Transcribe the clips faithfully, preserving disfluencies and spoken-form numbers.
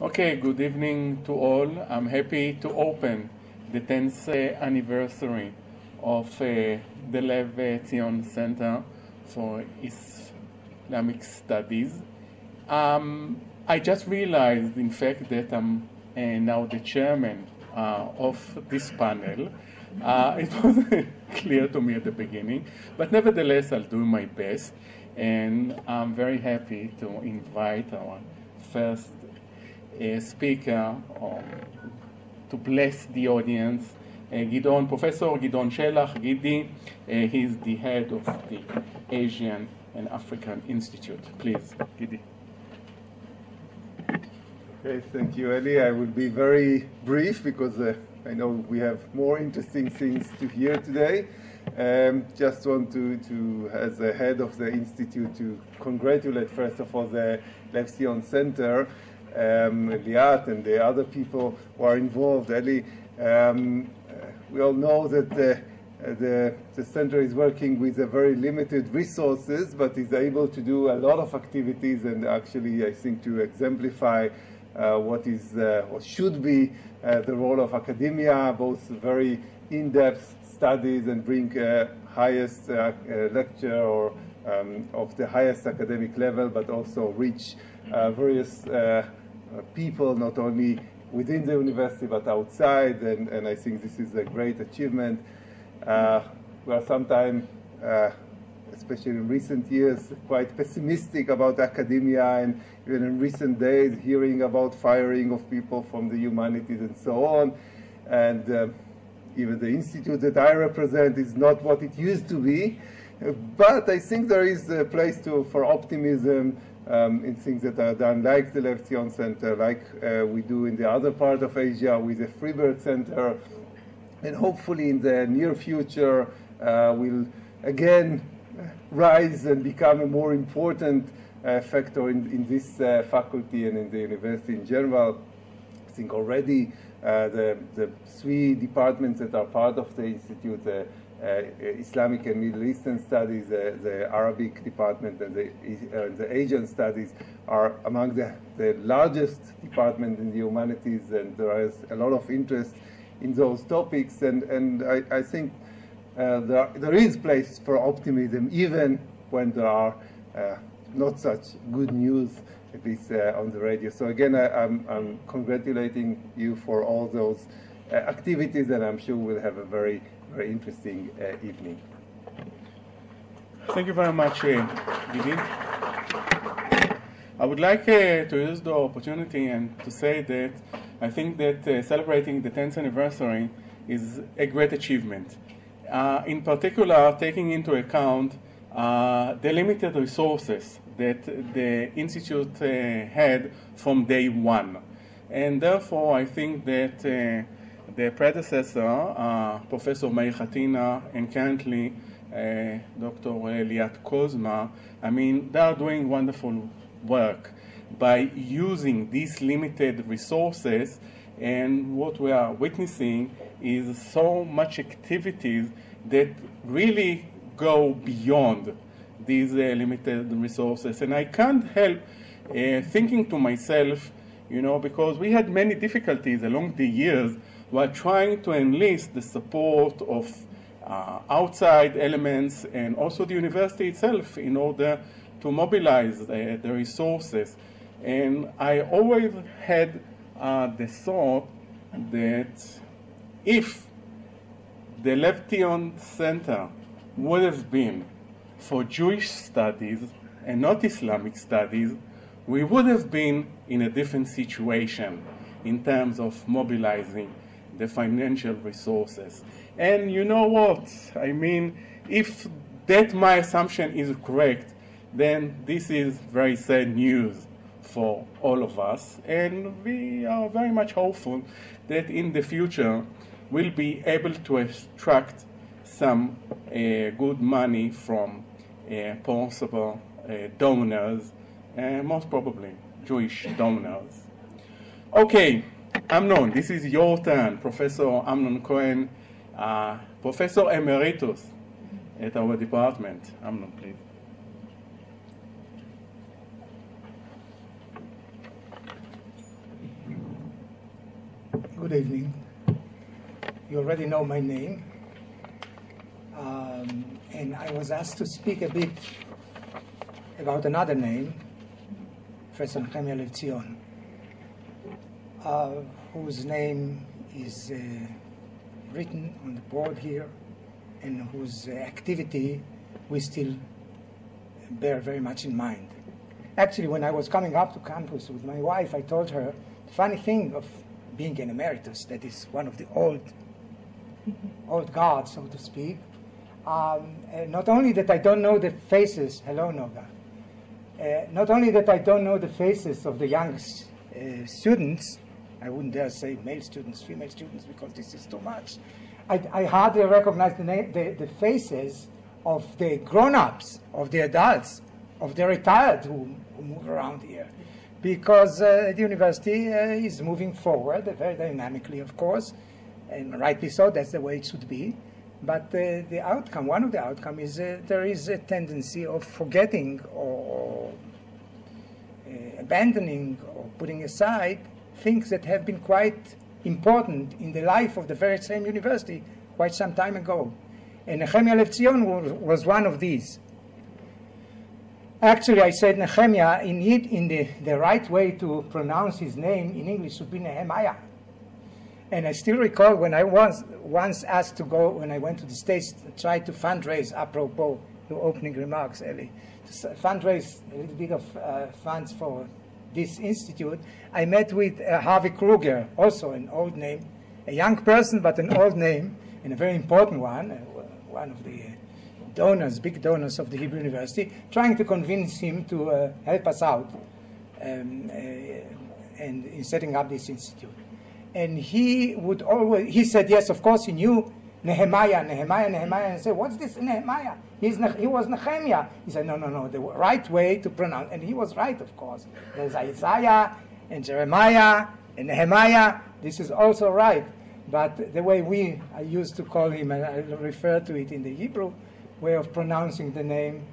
Okay, good evening to all. I'm happy to open the tenth uh, anniversary of uh, the Lev Zion Center for Islamic Studies. Um, I just realized, in fact, that I'm uh, now the chairman uh, of this panel. Uh, it wasn't clear to me at the beginning, but nevertheless, I'll do my best. And I'm very happy to invite our first uh, speaker uh, to bless the audience, uh, Gidon, Professor Gidon Shelach, Gidi. Uh, he's the head of the Asian and African Institute. Please, Gidi. Okay, thank you, Eli. I will be very brief because uh, I know we have more interesting things to hear today. Um, just want to, to, as the head of the Institute, to congratulate, first of all, the Lev Zion Center, um, Liat, and the other people who are involved. Eli, um, uh, we all know that the, uh, the, the center is working with a very limited resources, but is able to do a lot of activities, and actually, I think, to exemplify uh, what is, uh, what should be uh, the role of academia, both very in-depth studies and bring uh, highest uh, uh, lecture or um, of the highest academic level, but also reach uh, various uh, people, not only within the university but outside, and, and I think this is a great achievement. Uh, we are sometimes, uh, especially in recent years, quite pessimistic about academia, and even in recent days hearing about firing of people from the humanities and so on. And uh, even the institute that I represent is not what it used to be, but I think there is a place to, for optimism um, in things that are done, like the Lev Zion Center, like uh, we do in the other part of Asia with the Freiburg Center, and hopefully in the near future uh, will again rise and become a more important uh, factor in, in this uh, faculty and in the university in general. I think already Uh, the, the three departments that are part of the Institute, the uh, Islamic and Middle Eastern Studies, uh, the Arabic department, and the, uh, the Asian Studies are among the, the largest departments in the humanities, and there is a lot of interest in those topics, and, and I, I think uh, there, there is place for optimism, even when there are uh, not such good news, at least uh, on the radio. So again, I, I'm, I'm congratulating you for all those uh, activities, and I'm sure we'll have a very, very interesting uh, evening. Thank you very much, uh, Gidi. I would like uh, to use the opportunity and to say that I think that uh, celebrating the tenth anniversary is a great achievement. Uh, in particular, taking into account uh, the limited resources that the Institute uh, had from day one. And therefore, I think that uh, the predecessor, uh, Professor Meir Hatina, and currently uh, Doctor Liat Kozma, I mean, they are doing wonderful work by using these limited resources, and what we are witnessing is so much activities that really go beyond these uh, limited resources. And I can't help uh, thinking to myself, you know, because we had many difficulties along the years while trying to enlist the support of uh, outside elements and also the university itself in order to mobilize uh, the resources. And I always had uh, the thought that if the Lev Zion Center would have been for Jewish studies and not Islamic studies, we would have been in a different situation in terms of mobilizing the financial resources. And you know what? I mean, if that my assumption is correct, then this is very sad news for all of us. And we are very much hopeful that in the future we'll be able to extract some uh, good money from Uh, possible uh, donors, uh, most probably Jewish donors. Okay, Amnon, this is your turn, Professor Amnon Cohen, uh, Professor Emeritus at our department. Amnon, please. Good evening. You already know my name. Um, and I was asked to speak a bit about another name, Professor Nehemia Lev Zion, uh, whose name is uh, written on the board here, and whose uh, activity we still bear very much in mind. Actually, when I was coming up to campus with my wife, I told her the funny thing of being an emeritus, that is one of the old, old guards, so to speak. Um, uh, not only that I don't know the faces, hello Noga, uh, not only that I don't know the faces of the young uh, students, I wouldn't dare say male students, female students, because this is too much. I, I hardly recognize the, name, the, the faces of the grown-ups, of the adults, of the retired who, who move around here. Because uh, the university uh, is moving forward, uh, very dynamically, of course, and rightly so, that's the way it should be. But uh, the outcome, one of the outcomes is uh, there is a tendency of forgetting or uh, abandoning or putting aside things that have been quite important in the life of the very same university quite some time ago. And Nehemia Lev Zion was, was one of these. Actually, I said Nehemia, in, it, in the, the right way to pronounce his name in English should be Nehemiah. And I still recall when I was once asked to go, when I went to the States, to try to fundraise, apropos your opening remarks, Eli, to fundraise a little bit of uh, funds for this institute, I met with uh, Harvey Kruger, also an old name, a young person, but an old name, and a very important one, uh, one of the donors, big donors of the Hebrew University, trying to convince him to uh, help us out um, uh, and in setting up this institute. And he would always, he said, yes, of course, he knew Nehemiah, Nehemiah, Nehemiah, and I said, what's this Nehemiah? He's ne he was Nehemiah. He said, no, no, no, the right way to pronounce, and he was right, of course. There's Isaiah, and Jeremiah, and Nehemiah, this is also right. But the way we, I used to call him, and I refer to it in the Hebrew way of pronouncing the name,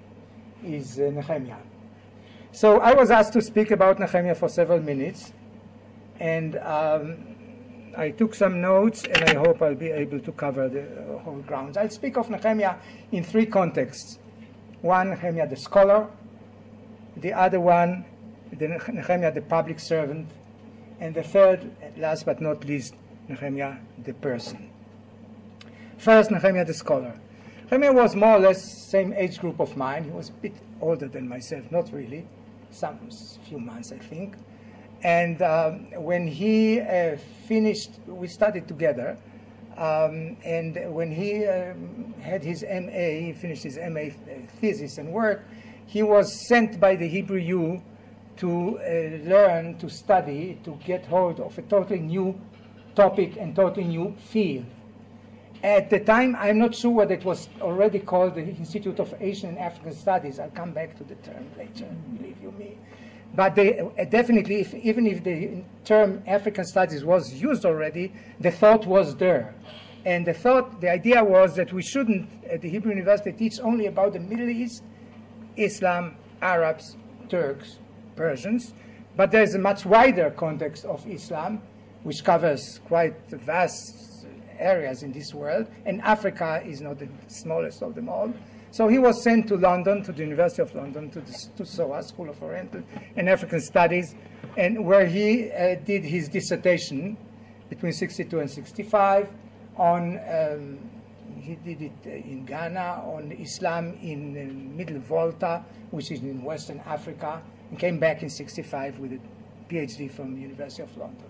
is uh, Nehemiah. So I was asked to speak about Nehemiah for several minutes, and um, I took some notes, and I hope I'll be able to cover the uh, whole grounds. I'll speak of Nehemiah in three contexts. One, Nehemiah the scholar, the other one, the Nehemiah the public servant, and the third, last but not least, Nehemiah the person. First, Nehemiah the scholar. Nehemiah was more or less same age group of mine. He was a bit older than myself, not really, some few months, I think. And um, when he uh, finished, we studied together, um, and when he um, had his M A, he finished his M A thesis and work, he was sent by the Hebrew U to uh, learn, to study, to get hold of a totally new topic and totally new field. At the time, I'm not sure whether it was already called the Institute of Asian and African Studies. I'll come back to the term later, believe you me. But they, uh, definitely, if, even if the term African Studies was used already, the thought was there. And the thought, the idea was that we shouldn't, at the Hebrew University, teach only about the Middle East, Islam, Arabs, Turks, Persians, but there's a much wider context of Islam, which covers quite vast areas in this world, and Africa is not the smallest of them all. So he was sent to London, to the University of London, to, the, to S O A, School of Oriental and African Studies, and where he uh, did his dissertation between sixty-two and sixty-five on, um, he did it in Ghana, on Islam in uh, Middle Volta, which is in Western Africa, and came back in sixty-five with a PhD from the University of London.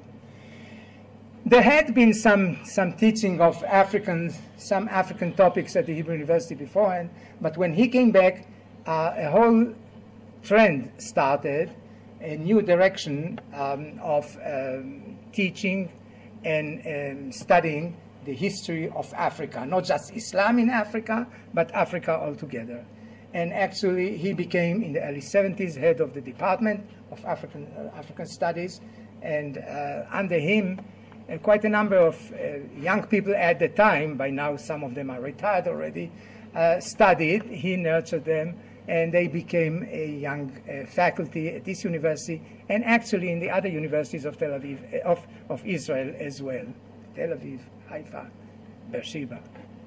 There had been some, some teaching of African, some African topics at the Hebrew University beforehand, but when he came back, uh, a whole trend started, a new direction um, of um, teaching and um, studying the history of Africa, not just Islam in Africa, but Africa altogether. And actually, he became, in the early seventies, head of the Department of African, uh, African Studies, and uh, under him, Uh, quite a number of uh, young people at the time, by now some of them are retired already, uh, studied. He nurtured them, and they became a young uh, faculty at this university, and actually in the other universities of Tel Aviv, uh, of, of Israel as well, Tel Aviv, Haifa, Beersheba.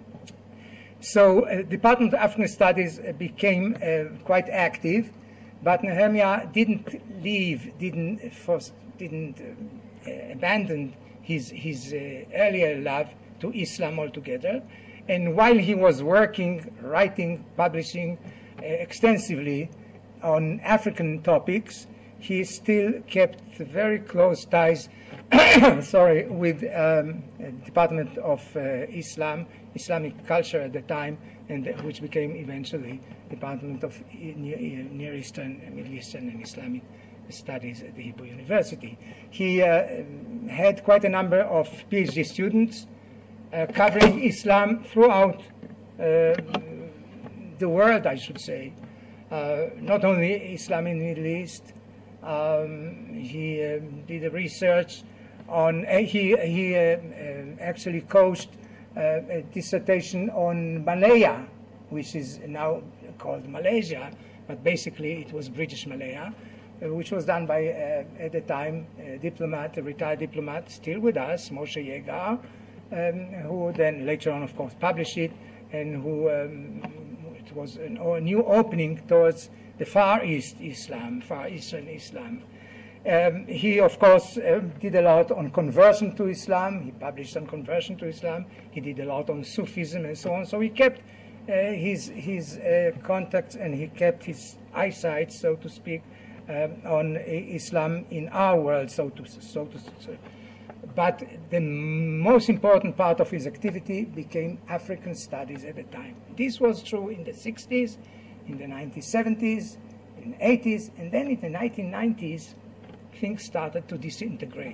So uh, Department of African Studies uh, became uh, quite active, but Nehemiah didn't leave, didn't, force, didn't uh, abandon his, his uh, earlier love to Islam altogether. And while he was working, writing, publishing uh, extensively on African topics, he still kept very close ties sorry, with um, Department of uh, Islam, Islamic culture at the time, and uh, which became eventually Department of Near Eastern, Middle Eastern, and Islamic Studies at the Hebrew University. He uh, had quite a number of PhD students uh, covering Islam throughout uh, the world, I should say, uh, not only Islam in the Middle East. Um, he uh, did a research on, uh, he, he uh, uh, actually coached uh, a dissertation on Malaya, which is now called Malaysia, but basically it was British Malaya, uh, which was done by, uh, at the time, a diplomat, a retired diplomat, still with us, Moshe Yegar, um, who then later on, of course, published it, and who, um, it was an, a new opening towards the Far East Islam, Far Eastern Islam. Um, he, of course, uh, did a lot on conversion to Islam. He published on conversion to Islam. He did a lot on Sufism and so on. So he kept uh, his, his uh, contacts, and he kept his eyesight, so to speak, um, on uh, Islam in our world, so to so to so. But the most important part of his activity became African studies at the time. This was true in the sixties, in the nineteen seventies, in the eighties, and then in the nineteen nineties, things started to disintegrate.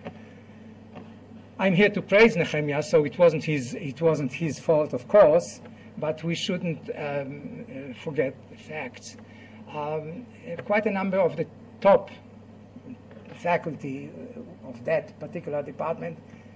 I'm here to praise Nehemiah, so it wasn't his, it wasn't his fault, of course, but we shouldn't um, uh, forget the facts. Um, quite a number of the top faculty of that particular department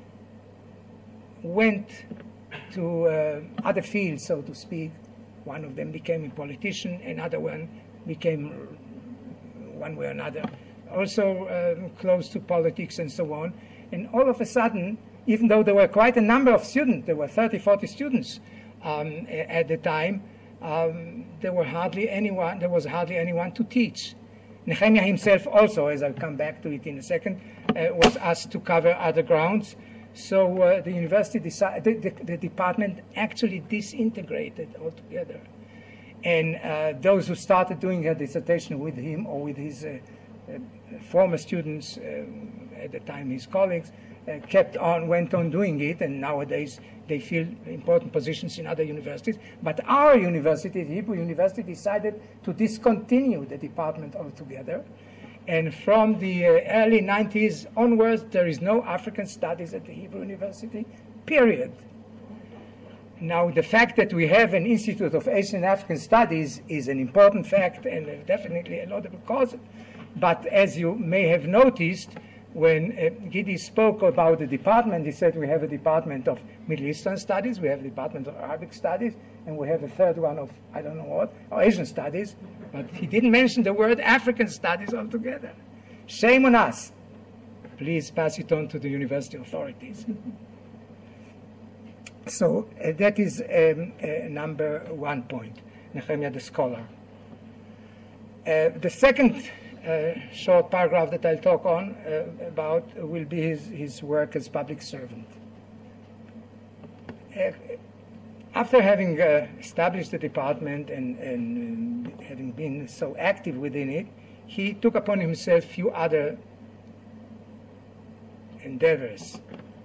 went to uh, other fields, so to speak. One of them became a politician, another one became, one way or another, also um, close to politics and so on. And all of a sudden, even though there were quite a number of students, there were thirty, forty students um, at the time, um, there were hardly anyone, there was hardly anyone to teach. Nehemiah himself also, as I'll come back to it in a second, uh, was asked to cover other grounds. So uh, the university decided, the, the, the department actually disintegrated altogether. And uh, those who started doing a dissertation with him or with his uh, uh, former students, um, at the time his colleagues, uh, kept on, went on doing it, and nowadays they fill important positions in other universities. But our university, the Hebrew University, decided to discontinue the department altogether. And from the uh, early nineties onwards, there is no African studies at the Hebrew University, period. Now, the fact that we have an Institute of Asian and African Studies is an important fact and definitely a laudable cause. But as you may have noticed, when uh, Gidi spoke about the department, he said we have a department of Middle Eastern Studies, we have a department of Arabic Studies, and we have a third one of, I don't know what, or Asian Studies. But he didn't mention the word African Studies altogether. Shame on us. Please pass it on to the university authorities. So uh, that is um, uh, number one point, Nehemiah the scholar. Uh, the second uh, short paragraph that I'll talk on uh, about will be his, his work as public servant. Uh, After having uh, established the department and, and um, having been so active within it, he took upon himself a few other endeavors.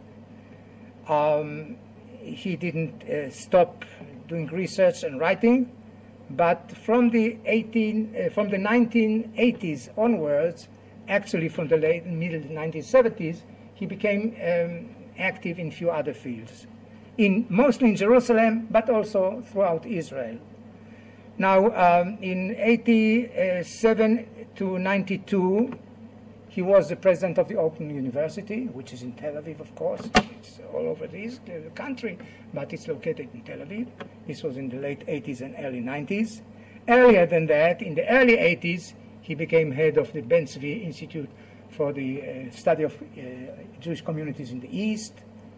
Um, he didn't uh, stop doing research and writing, but from the eighteen, uh, from the nineteen eighties onwards, actually from the late middle nineteen seventies, he became um, active in a few other fields. In, mostly in Jerusalem, but also throughout Israel. Now, um, in eighty-seven to ninety-two, he was the president of the Open University, which is in Tel Aviv, of course. It's all over the country, but it's located in Tel Aviv. This was in the late eighties and early nineties. earlier than that, in the early eighties, he became head of the Ben Tzvi Institute for the uh, study of uh, Jewish communities in the East.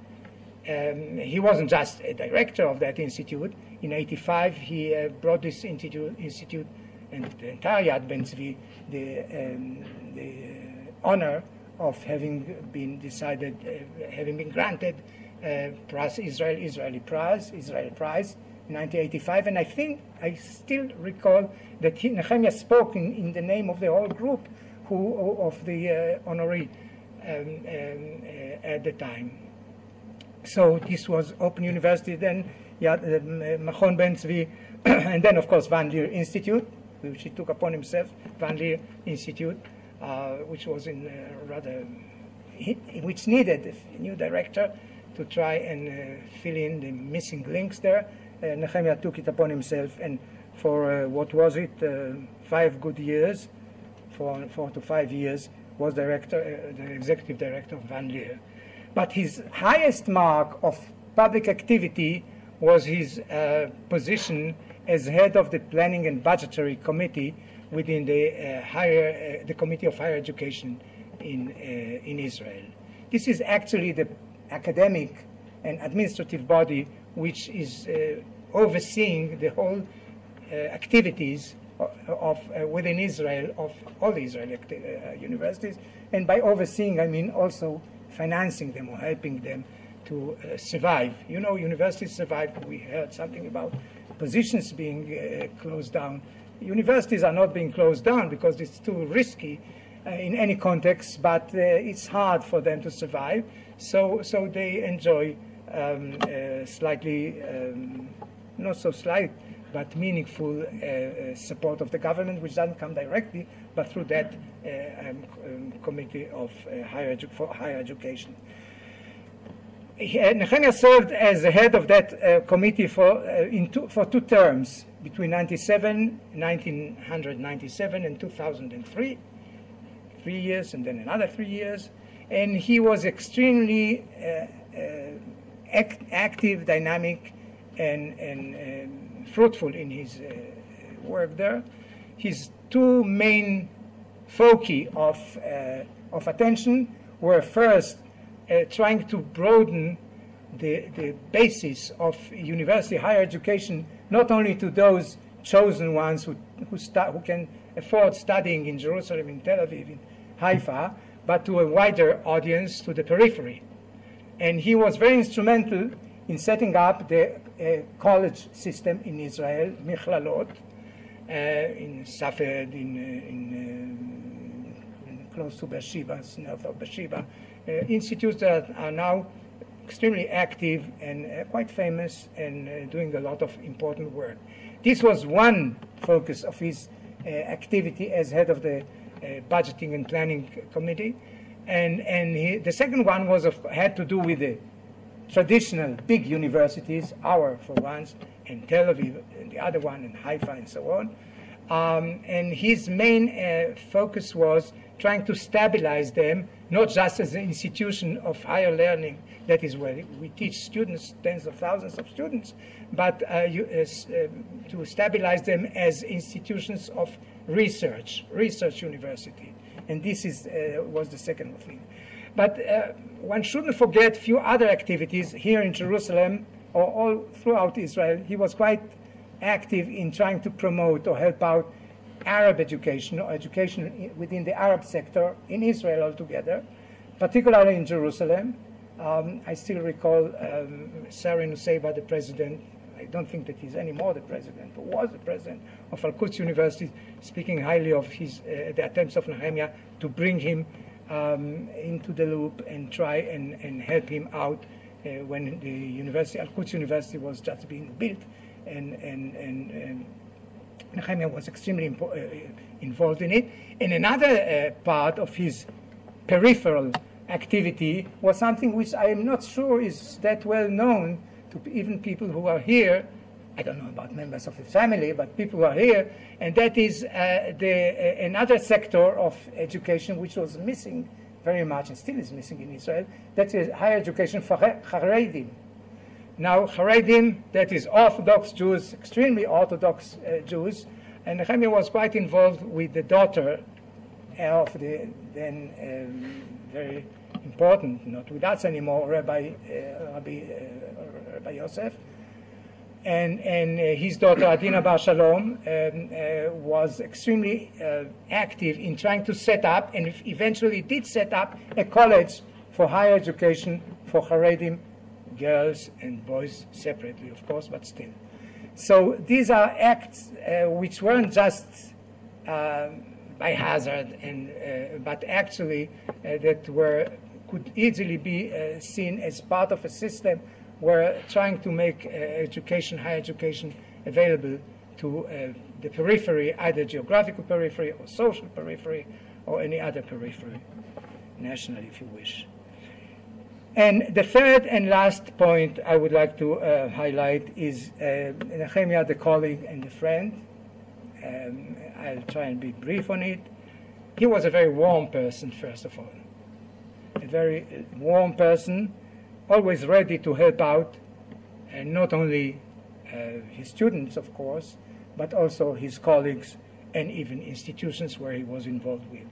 Um, he wasn't just a director of that institute. In eighty-five, he uh, brought this institute, institute and the entire Yad Ben Tzvi the, um, the uh, honor of having been decided, uh, having been granted uh, prize, Israel, Israeli prize, Israel prize in nineteen eighty-five. And I think, I still recall that he, Nehemiah spoke in, in the name of the whole group who, of the uh, honoree um, um, uh, at the time. So this was Open University, then yeah, uh, Machon Ben Tzvi, and then of course Van Leer Institute, which he took upon himself, Van Leer Institute, uh, which was in uh, rather, which needed a new director to try and uh, fill in the missing links there. Uh, Nehemiah took it upon himself, and for uh, what was it, uh, five good years, four, four to five years, was director, uh, the executive director of Van Leer. But his highest mark of public activity was his uh, position as head of the Planning and Budgetary Committee within the uh, higher, uh, the Committee of Higher Education in uh, in Israel. This is actually the academic and administrative body which is uh, overseeing the whole uh, activities of, of uh, within Israel of all the Israeli uh, universities, and by overseeing I mean also financing them or helping them to uh, survive. You know, universities survive. We heard something about positions being uh, closed down. Universities are not being closed down because it's too risky uh, in any context, but uh, it's hard for them to survive. So, so they enjoy um, uh, slightly, um, not so slight, but meaningful uh, uh, support of the government, which doesn't come directly, but through that uh, um, um, committee of uh, higher edu for higher education. He, uh, Nehemiah served as the head of that uh, committee for uh, in two, for two terms between ninety-seven, nineteen ninety-seven and two thousand three, three years, and then another three years, and he was extremely uh, uh, act active, dynamic, and and. Um, fruitful in his uh, work there. His two main foci of, uh, of attention were first uh, trying to broaden the, the basis of university higher education, not only to those chosen ones who, who, who can afford studying in Jerusalem, in Tel Aviv, in Haifa, but to a wider audience, to the periphery. And he was very instrumental in setting up the uh, college system in Israel, Michlalot, uh, in Safed, in, uh, in, uh, in close to Beersheba, north of Beersheba, uh, institutes that are now extremely active and uh, quite famous and uh, doing a lot of important work. This was one focus of his uh, activity as head of the uh, budgeting and planning committee, and and he, the second one was of, had to do with the traditional big universities, our for once, and Tel Aviv, and the other one, and Haifa, and so on. Um, and his main uh, focus was trying to stabilize them, not just as an institution of higher learning, that is where we teach students, tens of thousands of students, but uh, you, uh, uh, to stabilize them as institutions of research, research university. And this is, uh, was the second thing. But uh, one shouldn't forget a few other activities here in Jerusalem or all throughout Israel. He was quite active in trying to promote or help out Arab education or education within the Arab sector in Israel altogether, particularly in Jerusalem. Um, I still recall um, Sari Nusseibeh, the president, I don't think that he's anymore the president, but was the president of Al-Quds University, speaking highly of his, uh, the attempts of Nehemiah to bring him Um, into the loop and try and, and help him out uh, when the university, Al-Quds University, was just being built, and, and, and, and Nehemiah was extremely impo- uh, involved in it. And another uh, part of his peripheral activity was something which I am not sure is that well known to even people who are here. I don't know about members of the family, but people who are here, and that is uh, the, uh, another sector of education which was missing very much and still is missing in Israel. That is higher education for Haredim. Now, Haredim, that is Orthodox Jews, extremely Orthodox uh, Jews, And Nehemiah was quite involved with the daughter of the then um, very important, not with us anymore, Rabbi, uh, Rabbi, uh, Rabbi Yosef. And, and uh, his daughter, Adina Bar Shalom, um, uh, was extremely uh, active in trying to set up, and eventually did set up, a college for higher education for Haredim, girls and boys separately, of course, but still. So these are acts uh, which weren't just uh, by hazard, and, uh, but actually uh, that were, could easily be uh, seen as part of a system where trying to make uh, education, higher education, available to uh, the periphery, either geographical periphery or social periphery or any other periphery, national if you wish. And the third and last point I would like to uh, highlight is uh, Nehemiah, the colleague and the friend. Um, I'll try and be brief on it. He was a very warm person, first of all. A very warm person, always ready to help out, and not only uh, his students, of course, but also his colleagues and even institutions where he was involved with.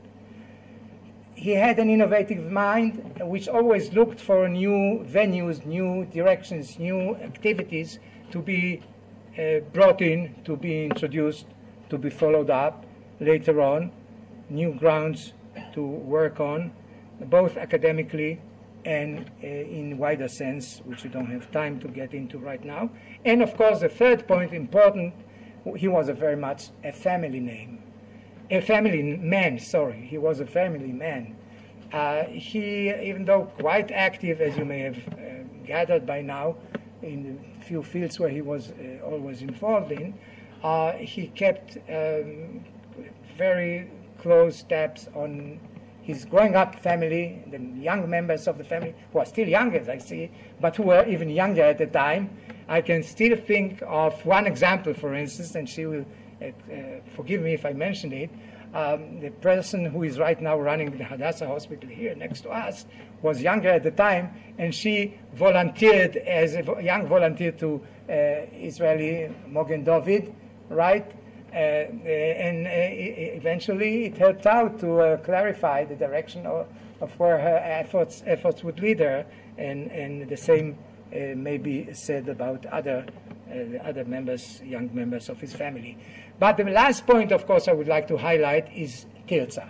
He had an innovative mind which always looked for new venues, new directions, new activities to be uh, brought in, to be introduced, to be followed up later on, new grounds to work on, both academically and uh, in wider sense, which we don't have time to get into right now. And of course, the third point, important, he was a very much a family name. A family man, sorry, he was a family man. Uh, he, even though quite active, as you may have uh, gathered by now, in the few fields where he was uh, always involved in, uh, he kept um, very close tabs on his growing up family, the young members of the family, who are still young as I see, but who were even younger at the time. I can still think of one example, for instance, and she will uh, uh, forgive me if I mention it. Um, the person who is right now running the Hadassah Hospital here next to us was younger at the time, and she volunteered as a young volunteer to uh, Israeli Mogen David, right? Uh, and uh, eventually it helped out to uh, clarify the direction of, of where her efforts, efforts would lead her, and, and the same uh, may be said about other, uh, other members, young members of his family. But the last point, of course, I would like to highlight is Tirza.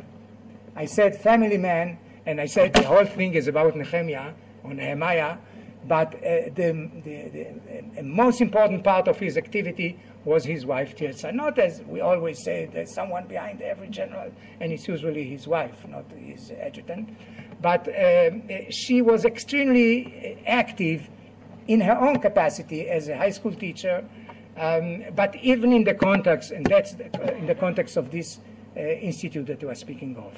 I said family man, and I said the whole thing is about Nehemiah, or Nehemiah, but uh, the, the, the, the most important part of his activity was his wife Tirza. Not as we always say, there's someone behind every general, and it's usually his wife, not his adjutant. But um, she was extremely active in her own capacity as a high school teacher, um, but even in the context, and that's the, in the context of this uh, institute that we are speaking of.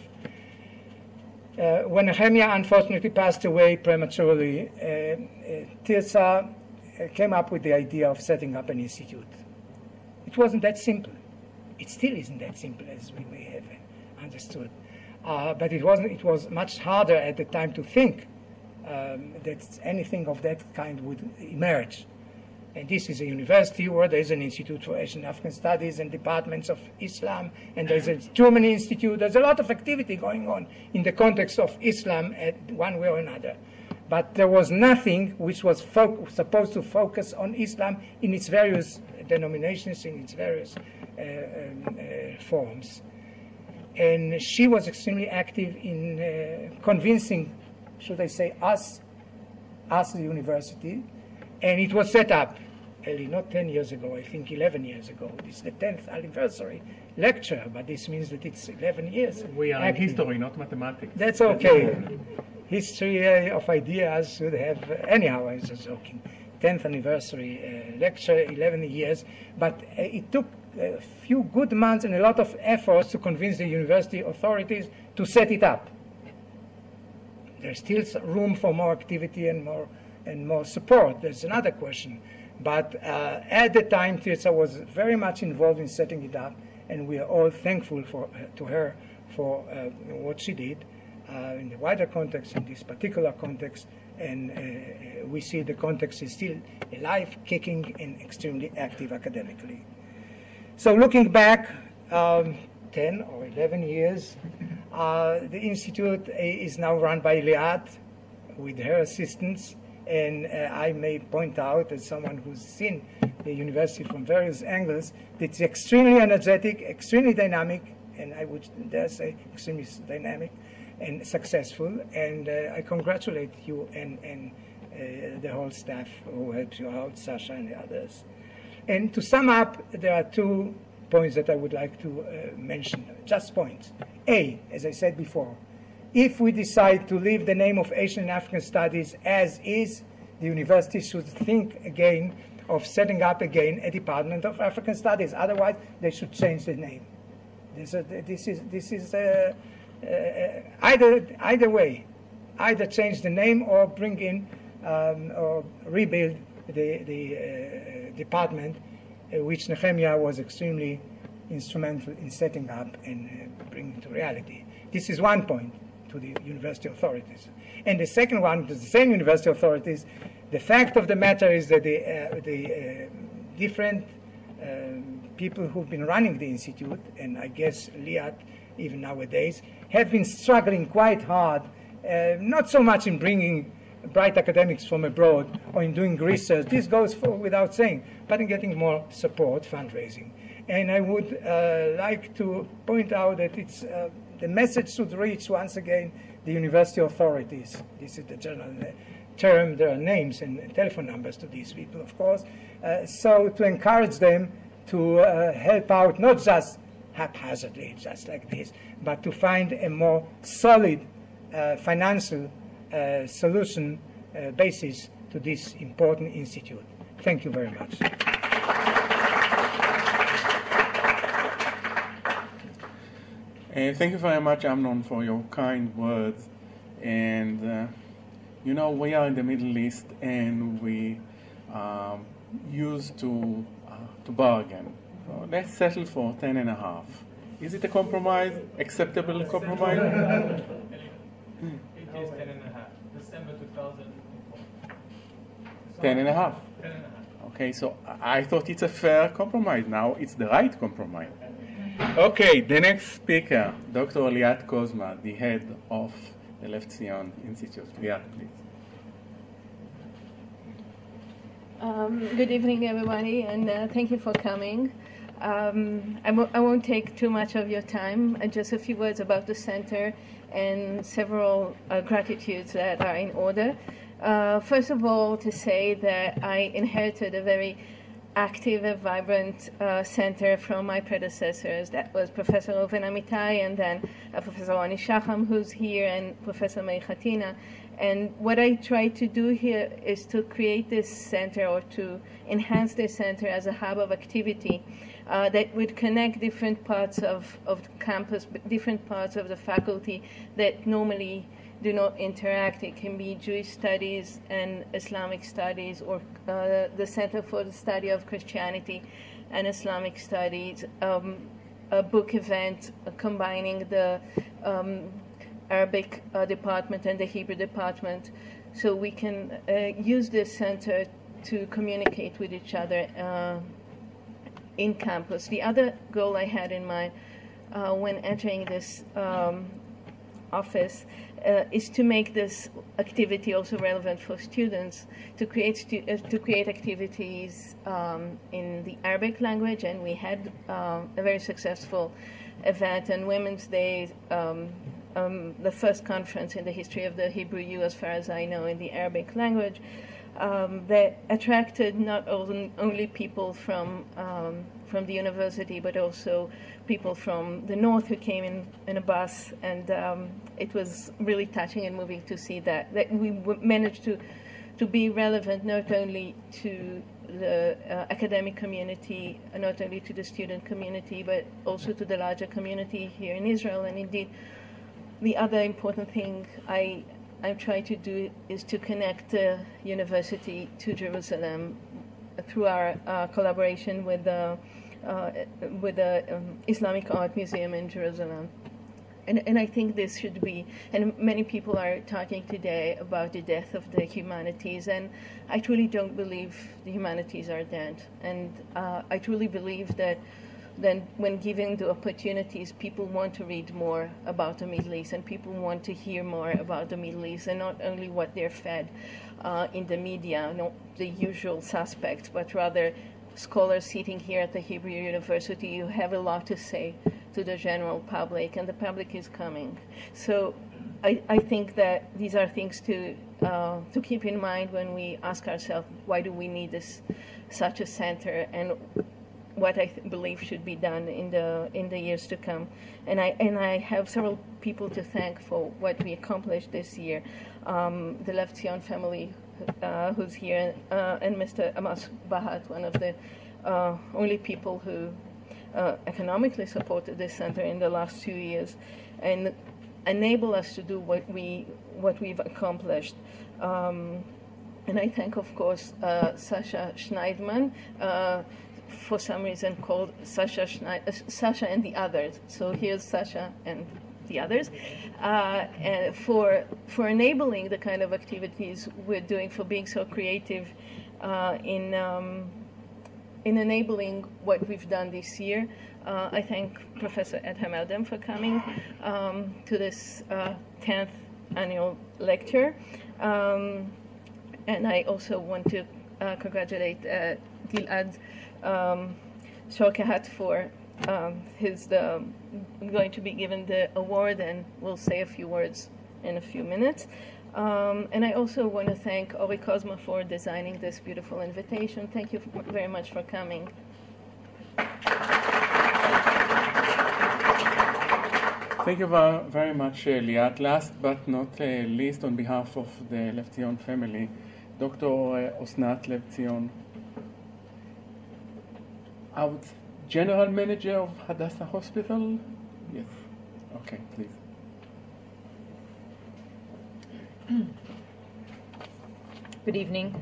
Uh, when Nehemiah unfortunately passed away prematurely, uh, uh, Tirza uh, came up with the idea of setting up an institute. It wasn't that simple. It still isn't that simple, as we may have understood. Uh, but it wasn't. It was much harder at the time to think um, that anything of that kind would emerge. And this is a university where there is an Institute for Asian African Studies and departments of Islam, and there's a Germany Institute. There's a lot of activity going on in the context of Islam at one way or another. But there was nothing which was supposed to focus on Islam in its various denominations, in its various uh, um, uh, forms. And she was extremely active in uh, convincing, should I say, us, us the university. And it was set up, really, not ten years ago, I think eleven years ago. This is the tenth anniversary lecture, but this means that it's eleven years. We are active. in history, not mathematics. That's okay. History uh, of ideas should have, uh, anyhow, I was just joking. tenth anniversary uh, lecture, eleven years, but uh, it took a few good months and a lot of efforts to convince the university authorities to set it up. There's still room for more activity and more and more support. There's another question. But uh, at the time, Tirza was very much involved in setting it up, and we are all thankful for, uh, to her for uh, what she did uh, in the wider context, in this particular context, and uh, we see the context is still alive, kicking, and extremely active academically. So looking back um, ten or eleven years, uh, the Institute is now run by Liat with her assistants. And uh, I may point out, as someone who's seen the university from various angles, that it's extremely energetic, extremely dynamic, and I would dare say extremely dynamic and successful. And uh, I congratulate you and, and uh, the whole staff who helps you out, Sasha and the others. And to sum up, there are two points that I would like to uh, mention, just points. A, as I said before, if we decide to leave the name of Asian and African Studies as is, the university should think again of setting up again a Department of African Studies. Otherwise, they should change the name. This, uh, this is, this is uh, uh, either, either way, either change the name or bring in um, or rebuild the, the uh, department, uh, which Nehemiah was extremely instrumental in setting up and uh, bringing to reality. This is one point to the university authorities. And the second one, to the same university authorities, the fact of the matter is that the, uh, the uh, different uh, people who've been running the institute, and I guess Liat even nowadays, have been struggling quite hard, uh, not so much in bringing bright academics from abroad or in doing research, this goes for without saying, but in getting more support, fundraising. And I would uh, like to point out that it's, uh, the message should reach, once again, the university authorities. This is the general term. There are names and telephone numbers to these people, of course. Uh, so to encourage them to uh, help out, not just haphazardly, just like this, but to find a more solid uh, financial uh, solution uh, basis to this important institute. Thank you very much. Uh, thank you very much, Amnon, for your kind words. And, uh, you know, we are in the Middle East, and we um, used to, uh, to bargain. So let's settle for ten and a half. Is it a compromise, acceptable compromise? It is ten and a half. December two thousand four. Ten and a half. Ten and a half. Okay, so I thought it's a fair compromise. Now it's the right compromise. Okay, the next speaker, Doctor Liat Kozma, the head of the Lev Zion Institute. Liat, please. Um, good evening, everybody, and uh, thank you for coming. Um, I, w I won't take too much of your time, uh, just a few words about the center and several uh, gratitudes that are in order. Uh, first of all, to say that I inherited a very active and vibrant uh, center from my predecessors. That was Professor Reuven Amitai, and then uh, Professor Roni Shacham, who's here, and Professor Meir Hatina. And what I try to do here is to create this center, or to enhance this center as a hub of activity uh, that would connect different parts of, of the campus, different parts of the faculty that normally do not interact. It can be Jewish studies and Islamic studies, or uh, the Center for the Study of Christianity and Islamic Studies, um, a book event uh, combining the um, Arabic uh, department and the Hebrew department, so we can uh, use this center to communicate with each other uh, in campus. The other goal I had in mind uh, when entering this um, office uh, is to make this activity also relevant for students, to create stu uh, to create activities um, in the Arabic language, and we had uh, a very successful event on Women's Day, um, um, the first conference in the history of the Hebrew U, as far as I know, in the Arabic language, um, that attracted not only people from um, from the university, but also people from the north who came in in a bus, and um, it was really touching and moving to see that that we managed to to be relevant not only to the uh, academic community, not only to the student community, but also to the larger community here in Israel. And indeed, the other important thing I I'm trying to do is to connect the university to Jerusalem through our uh, collaboration with the uh, with the um, Islamic Art Museum in Jerusalem. And, and I think this should be, and many people are talking today about the death of the humanities, and I truly don't believe the humanities are dead. And uh, I truly believe that then when given the opportunities, people want to read more about the Middle East, and people want to hear more about the Middle East, and not only what they're fed uh, in the media, not the usual suspects, but rather scholars sitting here at the Hebrew University who have a lot to say to the general public, and the public is coming. So I, I think that these are things to uh, to keep in mind when we ask ourselves, why do we need this such a center, and what I th believe should be done in the in the years to come. And I and I have several people to thank for what we accomplished this year. Um, the Lev Zion family, uh, who's here, uh, and Mister Amos Bahat, one of the uh, only people who uh, economically supported this center in the last two years, and enable us to do what we what we've accomplished. Um, and I thank, of course, uh, Sasha Schneidman. Uh, for some reason called Sasha, Schneid uh, Sasha and the others. So here's Sasha and the others, uh, and for for enabling the kind of activities we're doing, for being so creative uh, in um, in enabling what we've done this year. Uh, I thank Professor Edhem Erdem for coming um, to this uh, tenth annual lecture, um, and I also want to uh, congratulate uh, Gilad Um, Shorkehat for um, his the, going to be given the award, and we'll say a few words in a few minutes. Um, and I also want to thank Ori Kozma for designing this beautiful invitation. Thank you very much for coming. Thank you very much, uh, Liat. Last but not uh, least, on behalf of the Lev Zion family, Doctor Uh, Osnat Lev Zion, our General Manager of Hadassah Hospital? Yes. Okay, please. Good evening.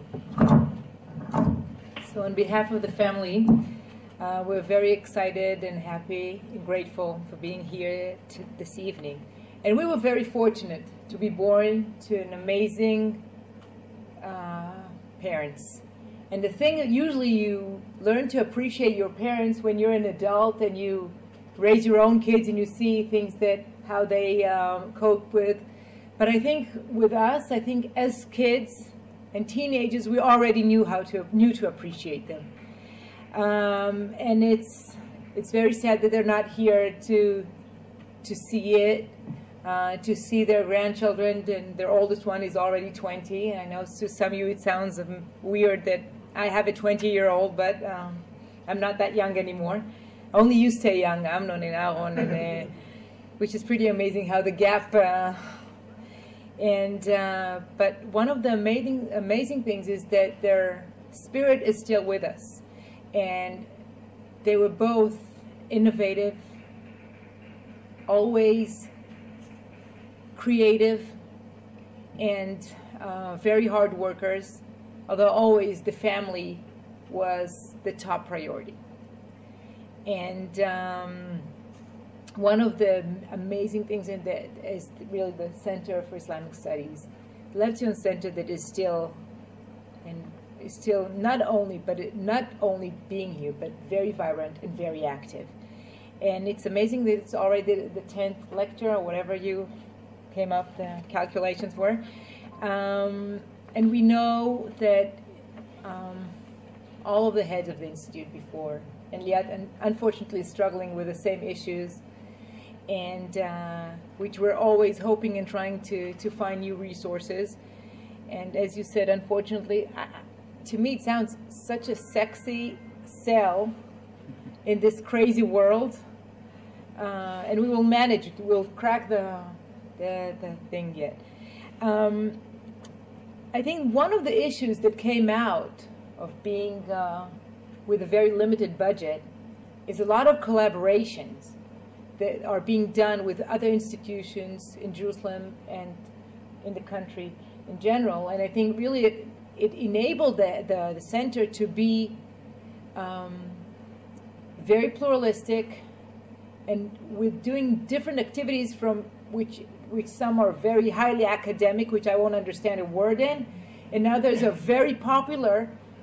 So on behalf of the family, uh, we're very excited and happy and grateful for being here to this evening. And we were very fortunate to be born to an amazing uh, parents. And the thing that usually you learn to appreciate your parents when you're an adult and you raise your own kids and you see things that, how they um, cope with. But I think with us, I think as kids and teenagers, we already knew how to, knew to appreciate them. Um, and it's, it's very sad that they're not here to, to see it, uh, to see their grandchildren, and their oldest one is already twenty. I know to some of you it sounds um, weird that I have a twenty-year-old, but um, I'm not that young anymore. Only you stay young, Amnon and Aaron, and, uh, which is pretty amazing how the gap. Uh, and uh, but one of the amazing amazing things is that their spirit is still with us, and they were both innovative, always creative, and uh, very hard workers. Although always the family was the top priority. And um, one of the amazing things in that is really the Center for Islamic Studies, the Lev Zion Center, that is still, and is still not only, but it, not only being here, but very vibrant and very active. And it's amazing that it's already the, the tenth lecture, or whatever you came up, the calculations were. Um, And we know that um, all of the heads of the Institute before, and Liat unfortunately struggling with the same issues, and uh, which we're always hoping and trying to, to find new resources. And as you said, unfortunately, I, to me it sounds such a sexy sell in this crazy world, uh, and we will manage it. We'll crack the, the, the thing yet. Um, I think one of the issues that came out of being uh, with a very limited budget is a lot of collaborations that are being done with other institutions in Jerusalem and in the country in general. And I think really it, it enabled the, the, the center to be um, very pluralistic, and with doing different activities from which which some are very highly academic, which I won't understand a word in, and others are very popular,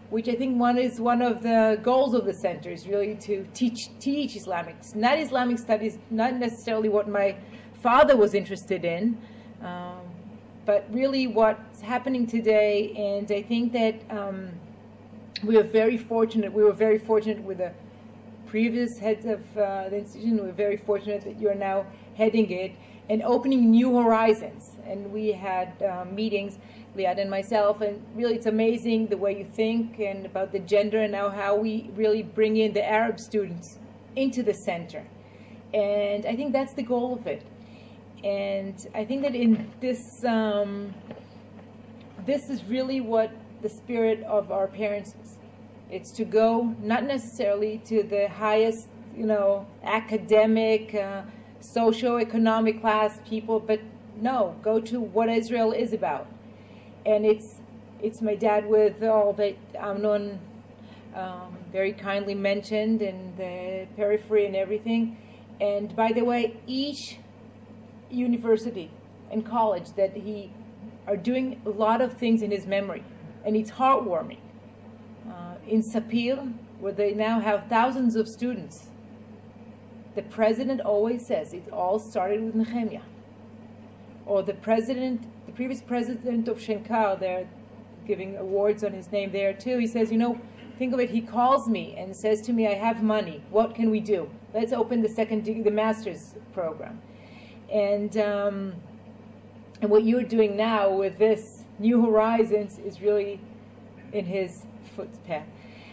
which I think one is one of the goals of the center, is really to teach teach Islamic, not Islamic studies, not necessarily what my father was interested in, um, but really what's happening today. And I think that um, we are very fortunate. We were very fortunate with the previous heads of uh, the institution. We're very fortunate that you're now heading it and opening new horizons. And we had uh, meetings, Liad and myself, and really it's amazing the way you think and about the gender and now how we really bring in the Arab students into the center. And I think that's the goal of it. And I think that in this, um, this is really what the spirit of our parents is. It's to go not necessarily to the highest, you know, academic, uh, socio-economic class people, but no, go to what Israel is about. And it's it's my dad with all that Amnon um, very kindly mentioned and the periphery and everything. And by the way, each university and college that he are doing a lot of things in his memory, and it's heartwarming. Uh, in Sapir, where they now have thousands of students, the president always says it all started with Nehemiah. Or the president, the previous president of Shenkar, they're giving awards on his name there too. He says, you know, think of it, he calls me and says to me, I have money. What can we do? Let's open the second degree, the master's program. And, um, and what you're doing now with this New Horizons is really in his footpath.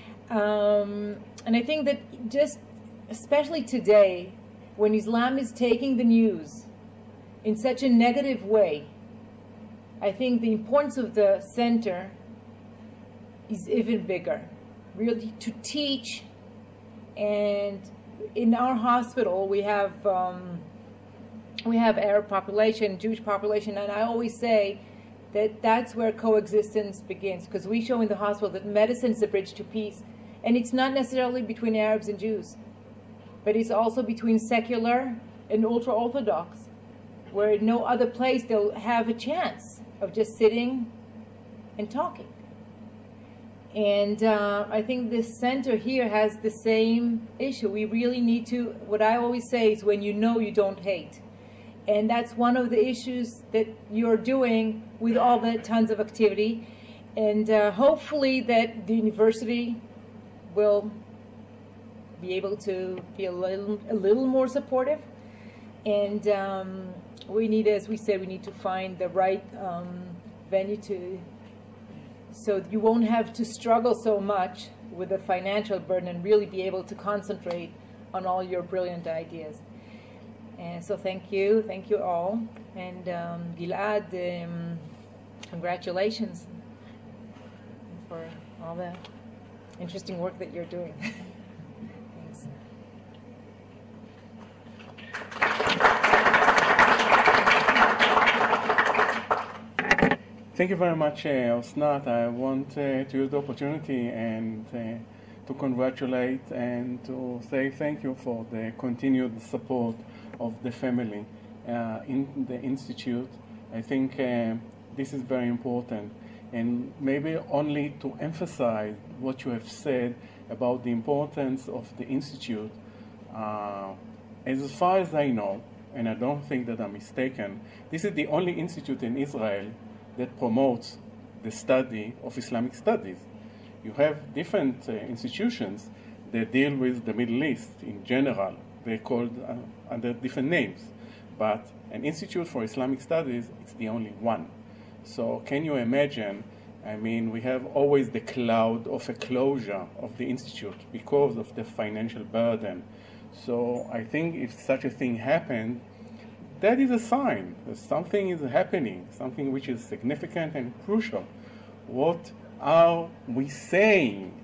Um, and I think that just, especially today, when Islam is taking the news in such a negative way, I think the importance of the center is even bigger. Really to teach, and in our hospital we have um, we have Arab population, Jewish population, and I always say that that's where coexistence begins, because we show in the hospital that medicine is a bridge to peace, and it's not necessarily between Arabs and Jews, but it's also between secular and ultra-Orthodox, where in no other place they'll have a chance of just sitting and talking. And uh, I think this center here has the same issue. We really need to, what I always say is, when you know, you don't hate. And that's one of the issues that you're doing with all the tons of activity. And uh, hopefully that the university will be able to be a little, a little more supportive. And um, we need, as we said, we need to find the right um, venue to, so you won't have to struggle so much with the financial burden and really be able to concentrate on all your brilliant ideas. And so thank you, thank you all. And um, Gilad, um, congratulations for all the interesting work that you're doing. Thanks. Thank you very much, uh, Osnat. I want uh, to use the opportunity and uh, to congratulate and to say thank you for the continued support of the family uh, in the Institute. I think uh, this is very important. And maybe only to emphasize what you have said about the importance of the Institute. Uh, as far as I know, and I don't think that I'm mistaken, this is the only institute in Israel that promotes the study of Islamic studies. You have different uh, institutions that deal with the Middle East in general. They're called uh, under different names. But an Institute for Islamic Studies, it's the only one. So can you imagine, I mean, we have always the cloud of a closure of the Institute because of the financial burden. So I think if such a thing happened, that is a sign that something is happening, something which is significant and crucial. What are we saying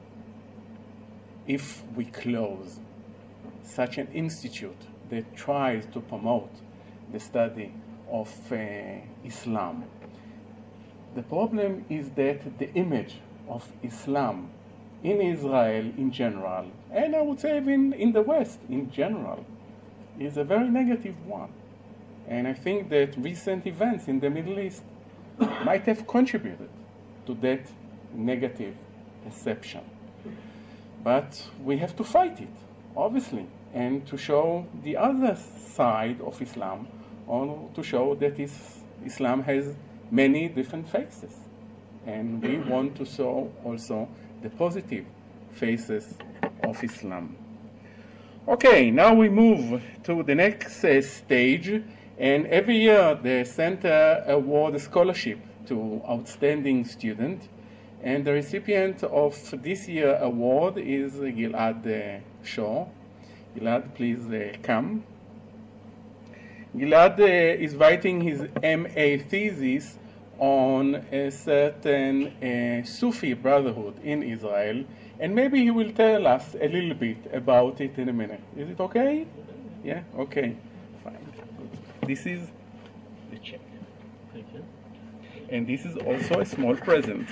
if we close such an institute that tries to promote the study of uh, Islam? The problem is that the image of Islam in Israel in general, and I would say even in the West in general, is a very negative one. And I think that recent events in the Middle East might have contributed to that negative exception. But we have to fight it, obviously, and to show the other side of Islam, or to show that is, Islam has many different faces. And we want to show also the positive faces of Islam. Okay, now we move to the next uh, stage, and every year the center awards a scholarship to outstanding student, and the recipient of this year's award is Gilad uh, Shaw. Gilad, please uh, come. Gilad uh, is writing his M A thesis on a certain uh, Sufi brotherhood in Israel, and maybe he will tell us a little bit about it in a minute. Is it okay? Yeah? Okay. Fine. This is the check. Thank you. And this is also a small present.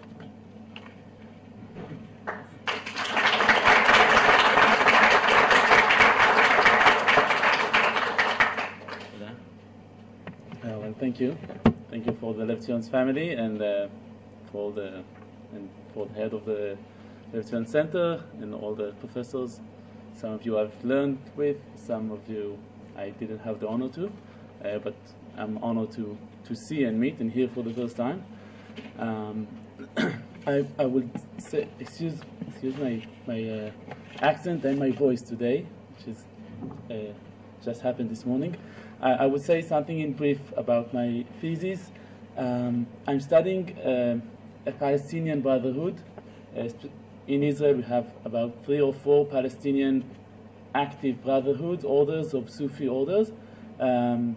Uh, well, thank you. Thank you for the Lev Zion family and uh, for the and for the head of the Lev Zion Center and all the professors. Some of you I've learned with, some of you I didn't have the honor to, uh, but I'm honored to to see and meet and hear for the first time. Um, I I would say excuse excuse my my uh, accent and my voice today, which is uh, just happened this morning. I would say something in brief about my thesis. Um, I'm studying uh, a Palestinian Brotherhood. Uh, in Israel, we have about three or four Palestinian active brotherhoods, orders of Sufi orders. Um,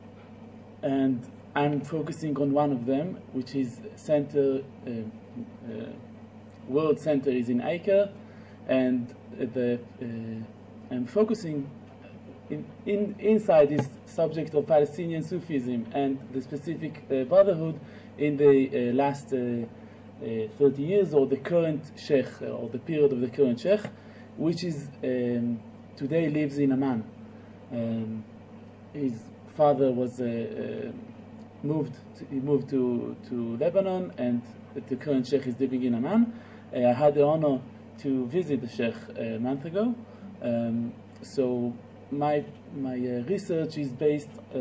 and I'm focusing on one of them, which is center, uh, uh, world center is in Acre. And the, uh, I'm focusing In, in, inside this subject of Palestinian Sufism and the specific uh, brotherhood in the uh, last uh, uh, thirty years, or the current sheikh, uh, or the period of the current sheikh, which is um, today lives in Amman. Um, his father was uh, uh, moved to, he moved to, to Lebanon, and the current sheikh is living in Amman. Uh, I had the honor to visit the sheikh a month ago. Um, so My my uh, research is based uh,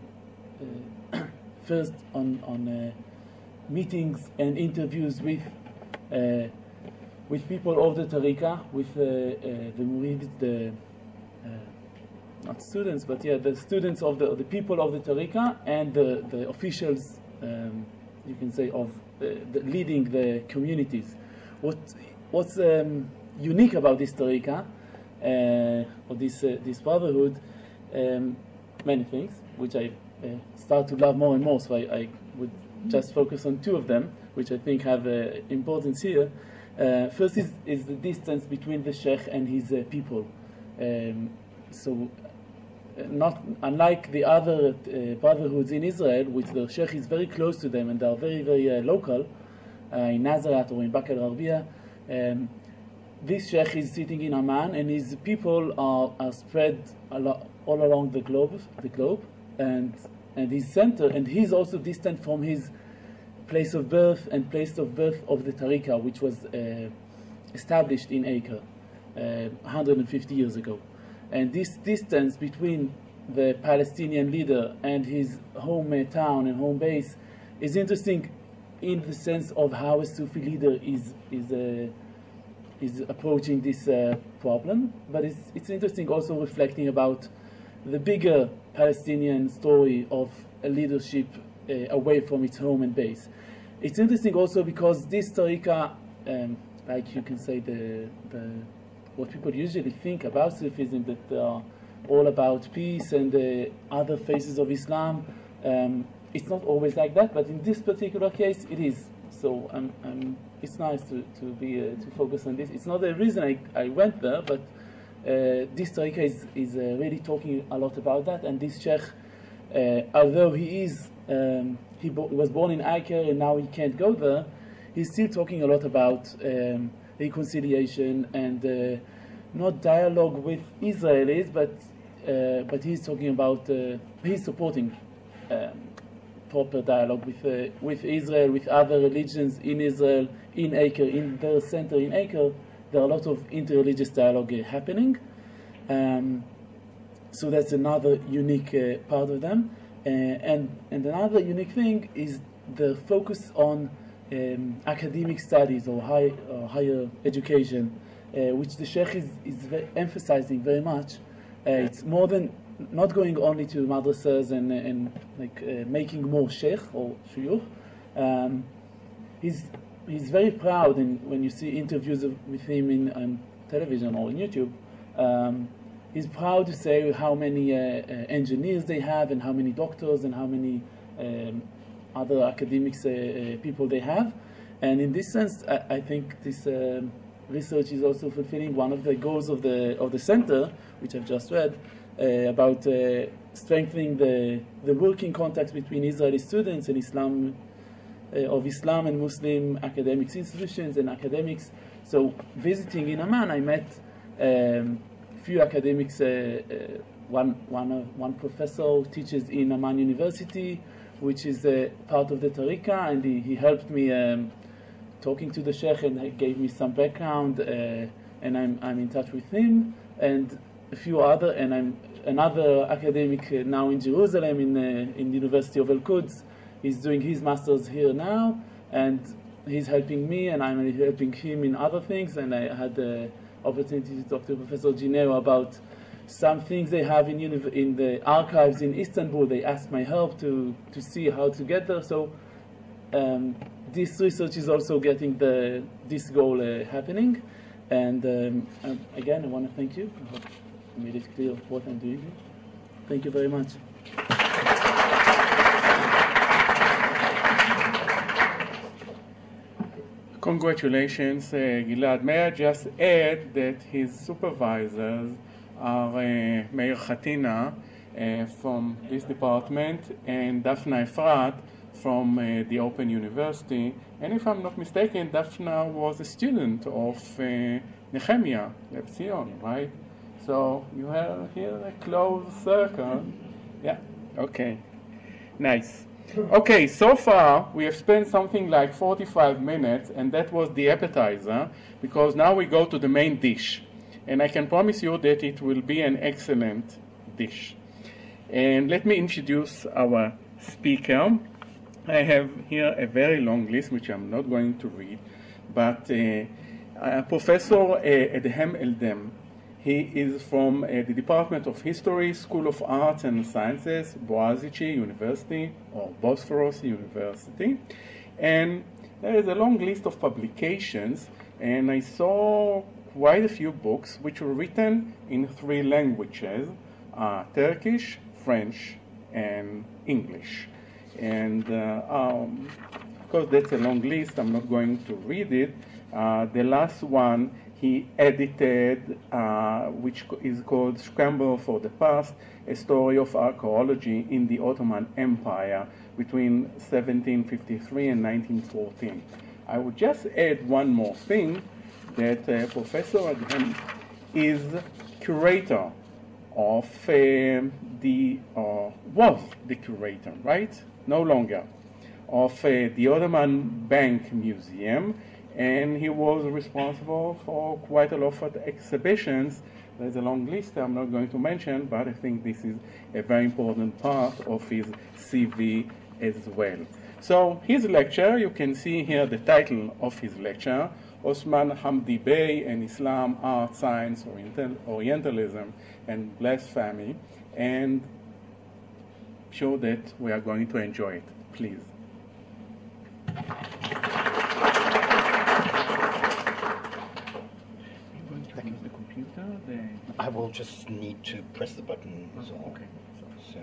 uh, first on on uh, meetings and interviews with uh, with people of the Tariqa, with uh, uh, the murids, the uh, not students, but yeah, the students of the the people of the Tariqa and the the officials, um, you can say, of the, the leading the communities. What what's um, unique about this Tariqa? Uh, or this uh, this brotherhood, um, many things, which I uh, start to love more and more. So I, I would just focus on two of them, which I think have uh, importance here. Uh, first is, is the distance between the sheikh and his uh, people. Um, so, uh, not unlike the other uh, brotherhoods in Israel, which the sheikh is very close to them and they are very very uh, local, uh, in Nazareth or in Bakr al-Gharbia. Um, This sheikh is sitting in Amman, and his people are, are spread all along the globe, the globe, and and his center, and he's also distant from his place of birth and place of birth of the Tariqa, which was uh, established in Acre uh, one hundred fifty years ago. And this distance between the Palestinian leader and his hometown and home base is interesting in the sense of how a Sufi leader is is uh, is approaching this uh, problem, but it's, it's interesting also reflecting about the bigger Palestinian story of a leadership uh, away from its home and base. It's interesting also because this Tariqa, um, like you can say, the, the what people usually think about Sufism, that they are all about peace and the other faces of Islam, um, it's not always like that, but in this particular case it is. So um, um, it's nice to, to be uh, to focus on this. It's not the reason I, I went there, but uh, this Tariqa is, is uh, really talking a lot about that. And this sheikh, uh, although he is um, he bo was born in Acre and now he can't go there, he's still talking a lot about um, reconciliation and uh, not dialogue with Israelis, but uh, but he's talking about uh, he's supporting um, proper dialogue with uh, with Israel, with other religions in Israel, in Acre, in their center in Acre. There are a lot of interreligious dialogue uh, happening. Um, so that's another unique uh, part of them. Uh, and, and another unique thing is the focus on um, academic studies or high, or higher education, uh, which the Sheikh is, is very emphasizing very much. Uh, it's more than not going only to madrasas and, and like uh, making more Sheikh or shuyukh. Um, he's, he's very proud, and when you see interviews of, with him in on television or on YouTube, um, he's proud to say how many uh, uh, engineers they have and how many doctors and how many um, other academics uh, uh, people they have. And in this sense, I, I think this um, research is also fulfilling one of the goals of the of the center, which I've just read, uh, about uh, strengthening the the working contacts between Israeli students and Islam uh, of Islam and Muslim academics institutions and academics. So visiting in Amman, I met um, few academics. Uh, uh, one one uh, one professor teaches in Amman University, which is uh, part of the Tariqa, and he, he helped me um, talking to the Sheikh, and he gave me some background, uh, and I'm I'm in touch with him and a few other, and I'm another academic uh, now in Jerusalem in uh, in the University of Al-Quds. He's doing his masters here now, and he's helping me, and I'm helping him in other things. And I had the opportunity to talk to Professor Ginero about some things they have in in the archives in Istanbul. They asked my help to to see how to get there. So um, this research is also getting the this goal uh, happening. And um, um, again, I want to thank you. I hope I made it clear what I'm doing here. Thank you very much. Congratulations, uh, Gilad. May I just add that his supervisors are uh, Meir Khatina uh, from this department and Daphna Efrat from uh, the Open University. And if I'm not mistaken, Daphna was a student of uh, Nehemiah Lev Zion, right? So you have here a close circle. Yeah, okay, nice. Okay, so far we have spent something like forty-five minutes, and that was the appetizer, because now we go to the main dish. And I can promise you that it will be an excellent dish. And let me introduce our speaker. I have here a very long list, which I'm not going to read, but uh, uh, Professor uh, Edhem Eldem. He is from uh, the Department of History, School of Arts and Sciences, Boğaziçi University, or Bosphorus University. And there is a long list of publications, and I saw quite a few books which were written in three languages, uh, Turkish, French, and English. And uh, um, of course, that's a long list. I'm not going to read it. Uh, the last one he edited, uh, which is called Scramble for the Past, a story of archaeology in the Ottoman Empire between seventeen fifty-three and nineteen fourteen. I would just add one more thing, that uh, Professor Edhem is curator of uh, the, uh, was the curator, right? No longer, of uh, the Ottoman Bank Museum, and he was responsible for quite a lot of exhibitions. There's a long list I'm not going to mention, but I think this is a very important part of his C V as well. So his lecture, you can see here the title of his lecture, Osman Hamdi Bey and Islam, Art, Science, Oriental, Orientalism, and Blasphemy, and sure that we are going to enjoy it. Please. I will just need to press the button. Oh, so. okay. So.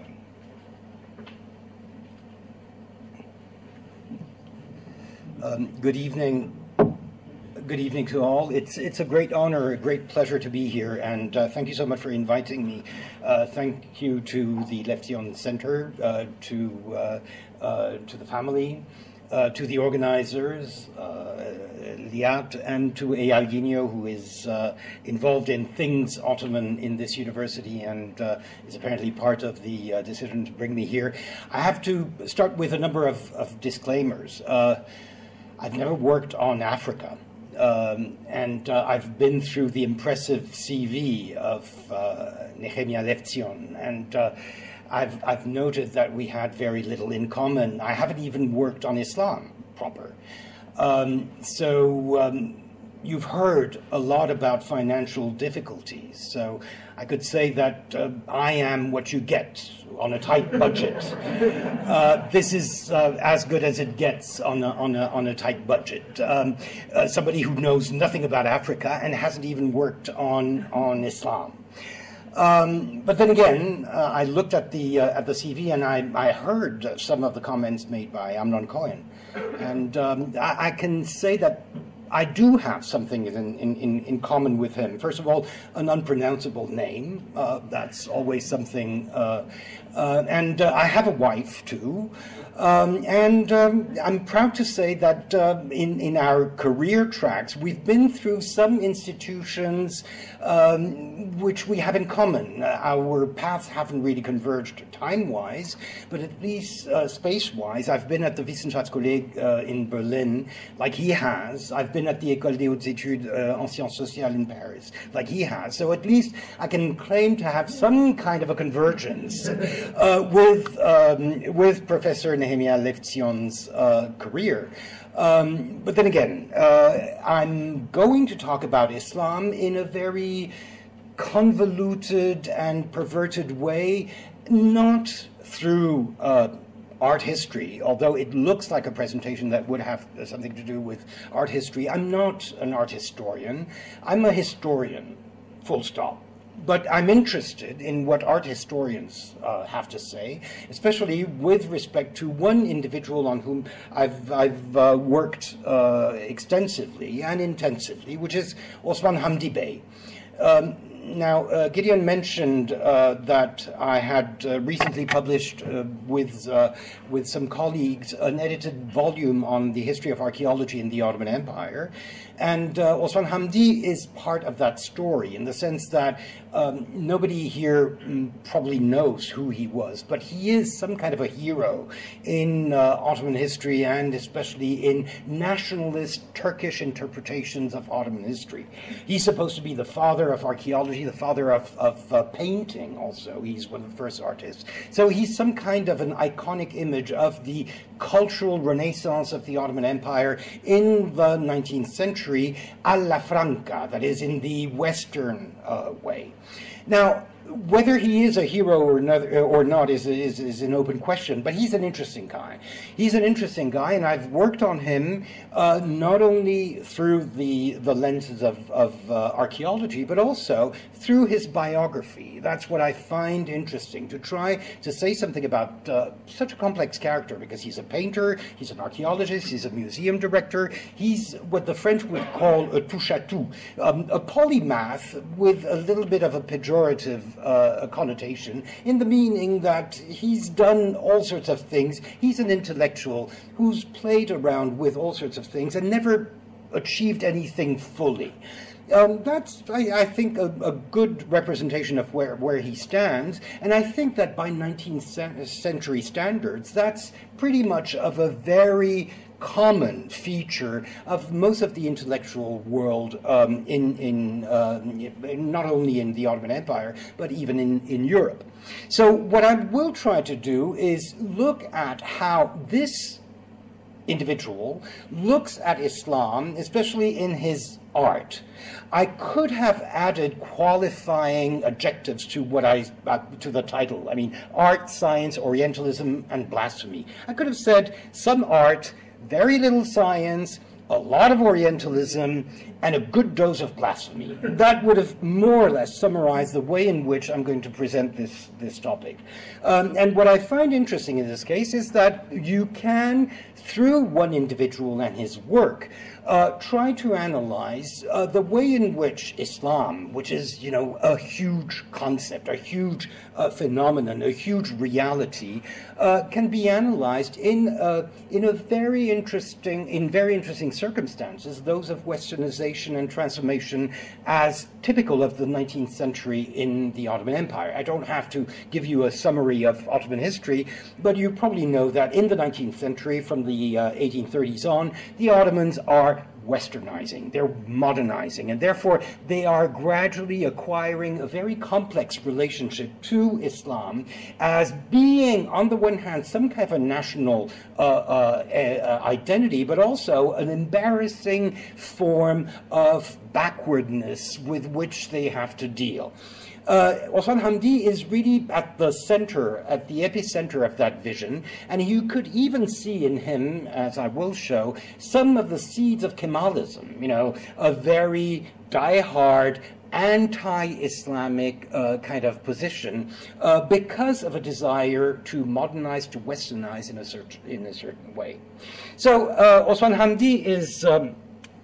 Um, good evening. Good evening to all. It's it's a great honor, a great pleasure to be here, and uh, thank you so much for inviting me. Uh, thank you to the Lev Zion Center, uh, to uh, uh, to the family, uh, to the organizers, uh, Liat, and to Eyal Guignot, who is uh, involved in things Ottoman in this university and uh, is apparently part of the uh, decision to bring me here. I have to start with a number of, of disclaimers. Uh, I've never worked on Africa. Um, and uh, I've been through the impressive C V of uh, Nehemia Levtzion, and uh, I've, I've noted that we had very little in common. I haven't even worked on Islam proper. Um, so um, you've heard a lot about financial difficulties. So I could say that uh, I am what you get on a tight budget. Uh, this is uh, as good as it gets on a, on a, on a tight budget. Um, uh, somebody who knows nothing about Africa and hasn't even worked on, on Islam. Um, but then again, uh, I looked at the, uh, at the C V and I, I heard some of the comments made by Amnon Cohen. And um, I, I can say that I do have something in, in, in common with him. First of all, an unpronounceable name. Uh, that's always something. Uh, uh, and uh, I have a wife, too. Um, and um, I'm proud to say that uh, in, in our career tracks, we've been through some institutions um, which we have in common. Uh, our paths haven't really converged time-wise, but at least uh, space-wise. I've been at the Wissenschaftskolleg uh, in Berlin, like he has. I've been at the École des Hautes Études uh, en Sciences Sociales in Paris, like he has. So at least I can claim to have some kind of a convergence uh, with, um, with Professor Nehemia Levtzion's uh, career. Um, but then again, uh, I'm going to talk about Islam in a very convoluted and perverted way, not through uh, art history, although it looks like a presentation that would have something to do with art history. I'm not an art historian. I'm a historian, full stop. But I'm interested in what art historians uh, have to say, especially with respect to one individual on whom I've, I've uh, worked uh, extensively and intensively, which is Osman Hamdi Bey. Um, Now, uh, Gideon mentioned uh, that I had uh, recently published uh, with, uh, with some colleagues an edited volume on the history of archaeology in the Ottoman Empire. And uh, Osman Hamdi is part of that story in the sense that um, nobody here mm, probably knows who he was, but he is some kind of a hero in uh, Ottoman history and especially in nationalist Turkish interpretations of Ottoman history. He's supposed to be the father of archaeology, the father of, of uh, painting also. He's one of the first artists. So he's some kind of an iconic image of the cultural renaissance of the Ottoman Empire in the nineteenth century, alla franca, that is, in the Western uh, way. Now, whether he is a hero or not, or not is, is, is an open question, but he's an interesting guy. He's an interesting guy, and I've worked on him uh, not only through the, the lenses of, of uh, archaeology, but also through his biography. That's what I find interesting, to try to say something about uh, such a complex character, because he's a painter, he's an archaeologist, he's a museum director, he's what the French would call a touche-à-tout, um, a polymath with a little bit of a pejorative Uh, a connotation, in the meaning that he's done all sorts of things. He's an intellectual who's played around with all sorts of things and never achieved anything fully. Um, that's, I, I think, a, a good representation of where, where he stands, and I think that by nineteenth century standards, that's pretty much of a very common feature of most of the intellectual world um, in, in uh, not only in the Ottoman Empire, but even in, in Europe. So what I will try to do is look at how this individual looks at Islam, especially in his art. I could have added qualifying adjectives to what I uh, to the title. I mean, art, science, Orientalism, and blasphemy. I could have said some art, very little science, a lot of Orientalism, and a good dose of blasphemy. That would have more or less summarized the way in which I'm going to present this, this topic. Um, and what I find interesting in this case is that you can, through one individual and his work, uh, try to analyze uh, the way in which Islam, which is, you know, a huge concept, a huge uh, phenomenon, a huge reality, uh, can be analyzed in, uh, in a very interesting, in very interesting circumstances, those of westernization and transformation as typical of the nineteenth century in the Ottoman Empire. I don't have to give you a summary of Ottoman history, but you probably know that in the nineteenth century, from the uh, eighteen thirties on, the Ottomans are westernizing, they're modernizing, and therefore they are gradually acquiring a very complex relationship to Islam as being, on the one hand, some kind of a national uh, uh, uh, identity, but also an embarrassing form of backwardness with which they have to deal. Uh, Osman Hamdi is really at the center, at the epicenter of that vision, and you could even see in him, as I will show, some of the seeds of Kemalism, you know, a very die-hard, anti-Islamic uh, kind of position uh, because of a desire to modernize, to westernize in a, certain, in a certain way. So uh, Osman Hamdi is, um,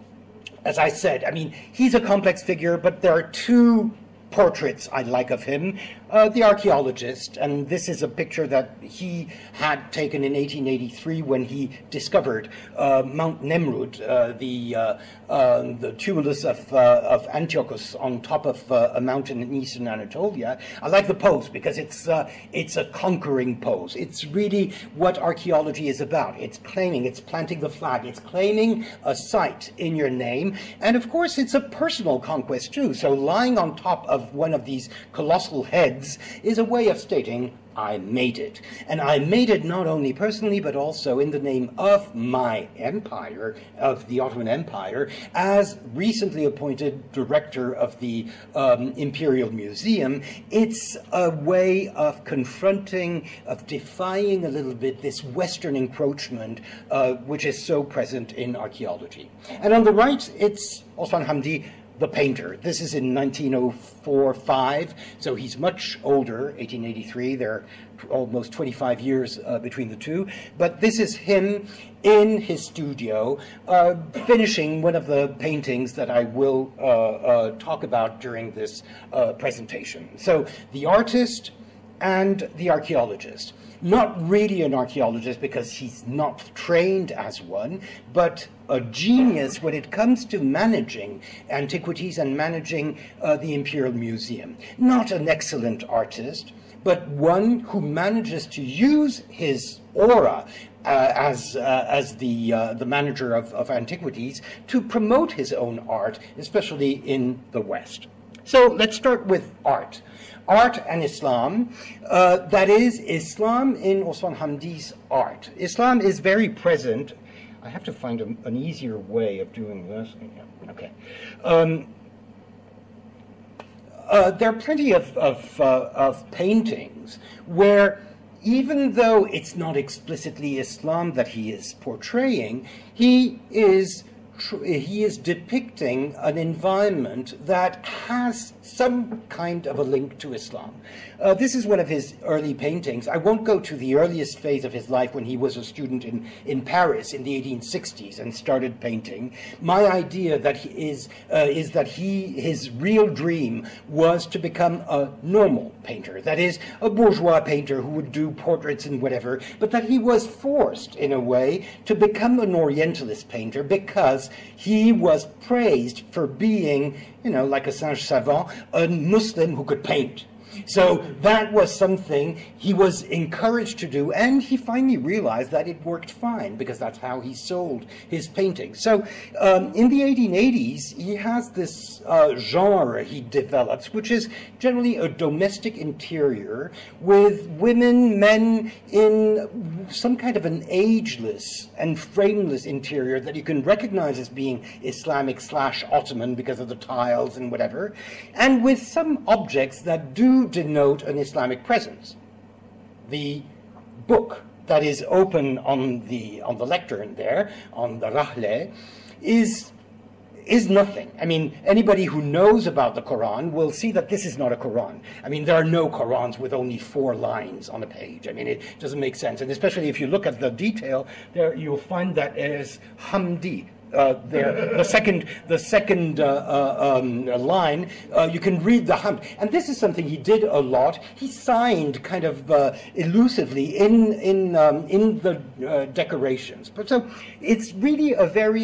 as I said, I mean, he's a complex figure, but there are two portraits I like of him. Uh, the archaeologist, and this is a picture that he had taken in eighteen eighty-three when he discovered uh, Mount Nemrud, uh, the, uh, uh, the tumulus of, uh, of Antiochus on top of uh, a mountain in eastern Anatolia. I like the pose because it's, uh, it's a conquering pose. It's really what archaeology is about. It's claiming, it's planting the flag, it's claiming a site in your name, and of course it's a personal conquest too. So lying on top of one of these colossal heads is a way of stating, I made it. And I made it not only personally, but also in the name of my empire, of the Ottoman Empire, as recently appointed director of the um, Imperial Museum. It's a way of confronting, of defying a little bit this Western encroachment, uh, which is so present in archaeology. And on the right, it's Osman Hamdi, the painter. This is in nineteen oh four five, so he's much older, eighteen eighty-three. There are almost twenty-five years uh, between the two. But this is him in his studio, uh, finishing one of the paintings that I will uh, uh, talk about during this uh, presentation. So the artist and the archaeologist. Not really an archaeologist because he's not trained as one, but a genius when it comes to managing antiquities and managing uh, the Imperial Museum. Not an excellent artist, but one who manages to use his aura uh, as, uh, as the, uh, the manager of, of antiquities to promote his own art, especially in the West. So let's start with art. Art and Islam, uh, that is, Islam in Osman Hamdi's art. Islam is very present. I have to find a, an easier way of doing this. Okay. Um, uh, there are plenty of, of, uh, of paintings where, even though it's not explicitly Islam that he is portraying, he is he is depicting an environment that has some kind of a link to Islam. Uh, this is one of his early paintings. I won't go to the earliest phase of his life when he was a student in, in Paris in the eighteen sixties and started painting. My idea that he is, uh, is that he, his real dream was to become a normal painter. That is, a bourgeois painter who would do portraits and whatever, but that he was forced, in a way, to become an Orientalist painter because he was praised for being, you know, like a Saint-Savant, a Muslim who could paint. So that was something he was encouraged to do, and he finally realized that it worked fine, because that's how he sold his paintings. So um, in the eighteen eighties, he has this uh, genre he develops, which is generally a domestic interior with women, men in some kind of an ageless and frameless interior that you can recognize as being Islamic slash Ottoman because of the tiles and whatever, and with some objects that do denote an Islamic presence. The book that is open on the on the lectern there, on the Rahle, is is nothing. I mean, anybody who knows about the Quran will see that this is not a Quran. I mean, there are no Qurans with only four lines on a page. I mean, it doesn't make sense. And especially if you look at the detail, there you'll find that as Hamdi. Uh, there, the second, the second uh, uh, um, line, uh, you can read the Hamd. And this is something he did a lot. He signed kind of uh, elusively in, in, um, in the uh, decorations. But so it's really a very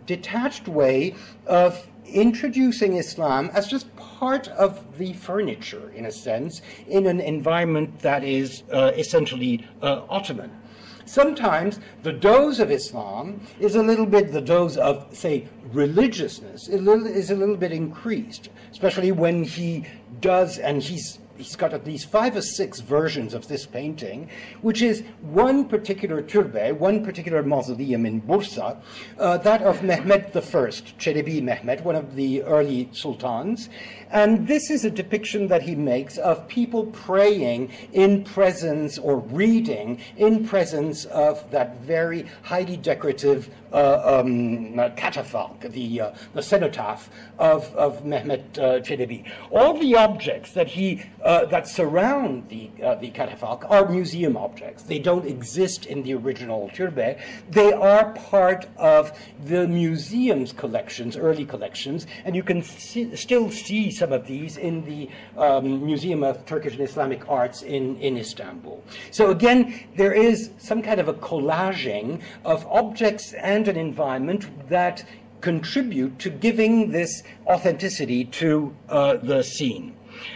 detached way of introducing Islam as just part of the furniture, in a sense, in an environment that is uh, essentially uh, Ottoman. Sometimes the dose of Islam is a little bit, the dose of, say, religiousness is a little bit increased, especially when he does, and he's He's got at least five or six versions of this painting, which is one particular turbe, one particular mausoleum in Bursa, uh, that of Mehmed the First, Çelebi Mehmed, one of the early sultans. And this is a depiction that he makes of people praying in presence or reading in presence of that very highly decorative uh, um, catafalque, the, uh, the cenotaph of, of Mehmed uh, Çelebi. All the objects that he uh, that surround the, uh, the catafalque are museum objects. They don't exist in the original turbe. They are part of the museum's collections, early collections, and you can see, still see some of these in the um, Museum of Turkish and Islamic Arts in, in Istanbul. So again, there is some kind of a collaging of objects and an environment that contribute to giving this authenticity to uh, the scene.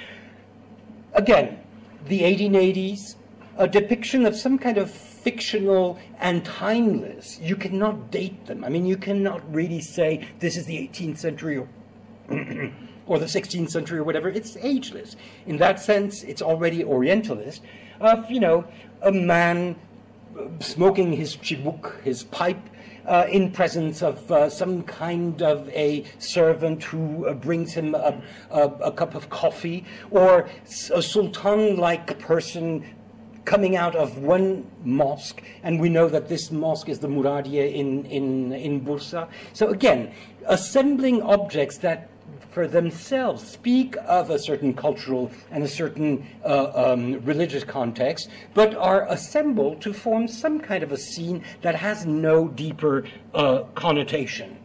Again, the eighteen eighties, a depiction of some kind of fictional and timeless. You cannot date them. I mean, you cannot really say this is the eighteenth century or, or the sixteenth century or whatever. It's ageless. In that sense, it's already Orientalist of, you know, a man smoking his chibuk, his pipe, Uh, in presence of uh, some kind of a servant who uh, brings him a, a, a cup of coffee, or a sultan-like person coming out of one mosque, and we know that this mosque is the Muradiye in, in, in Bursa. So again, assembling objects that for themselves speak of a certain cultural and a certain uh, um, religious context, but are assembled to form some kind of a scene that has no deeper uh, connotation.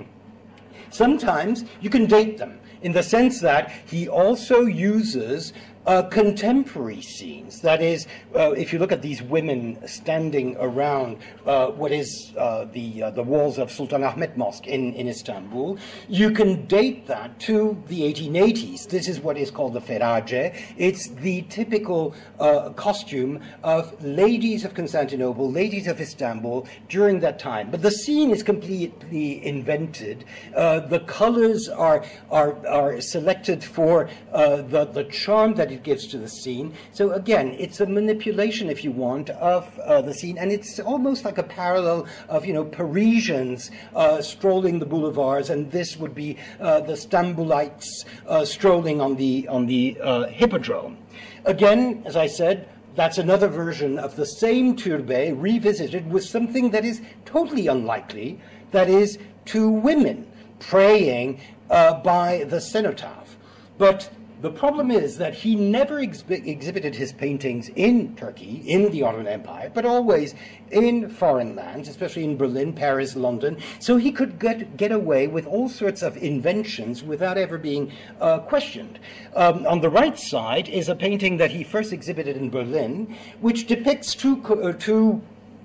Sometimes you can date them in the sense that he also uses Uh, contemporary scenes. That is, uh, if you look at these women standing around uh, what is uh, the, uh, the walls of Sultan Ahmet Mosque in, in Istanbul, you can date that to the eighteen eighties. This is what is called the ferace. It's the typical uh, costume of ladies of Constantinople, ladies of Istanbul during that time. But the scene is completely invented. Uh, the colors are, are, are selected for uh, the, the charm that it gives to the scene. So again, it's a manipulation, if you want, of uh, the scene, and it's almost like a parallel of, you know, Parisians uh, strolling the boulevards, and this would be uh, the Stambulites uh, strolling on the on the uh, hippodrome. Again, as I said, that's another version of the same turbe revisited with something that is totally unlikely, that is, two women praying uh, by the cenotaph. But the problem is that he never exhi exhibited his paintings in Turkey, in the Ottoman Empire, but always in foreign lands, especially in Berlin, Paris, London. So he could get, get away with all sorts of inventions without ever being uh, questioned. Um, on the right side is a painting that he first exhibited in Berlin, which depicts two, uh, two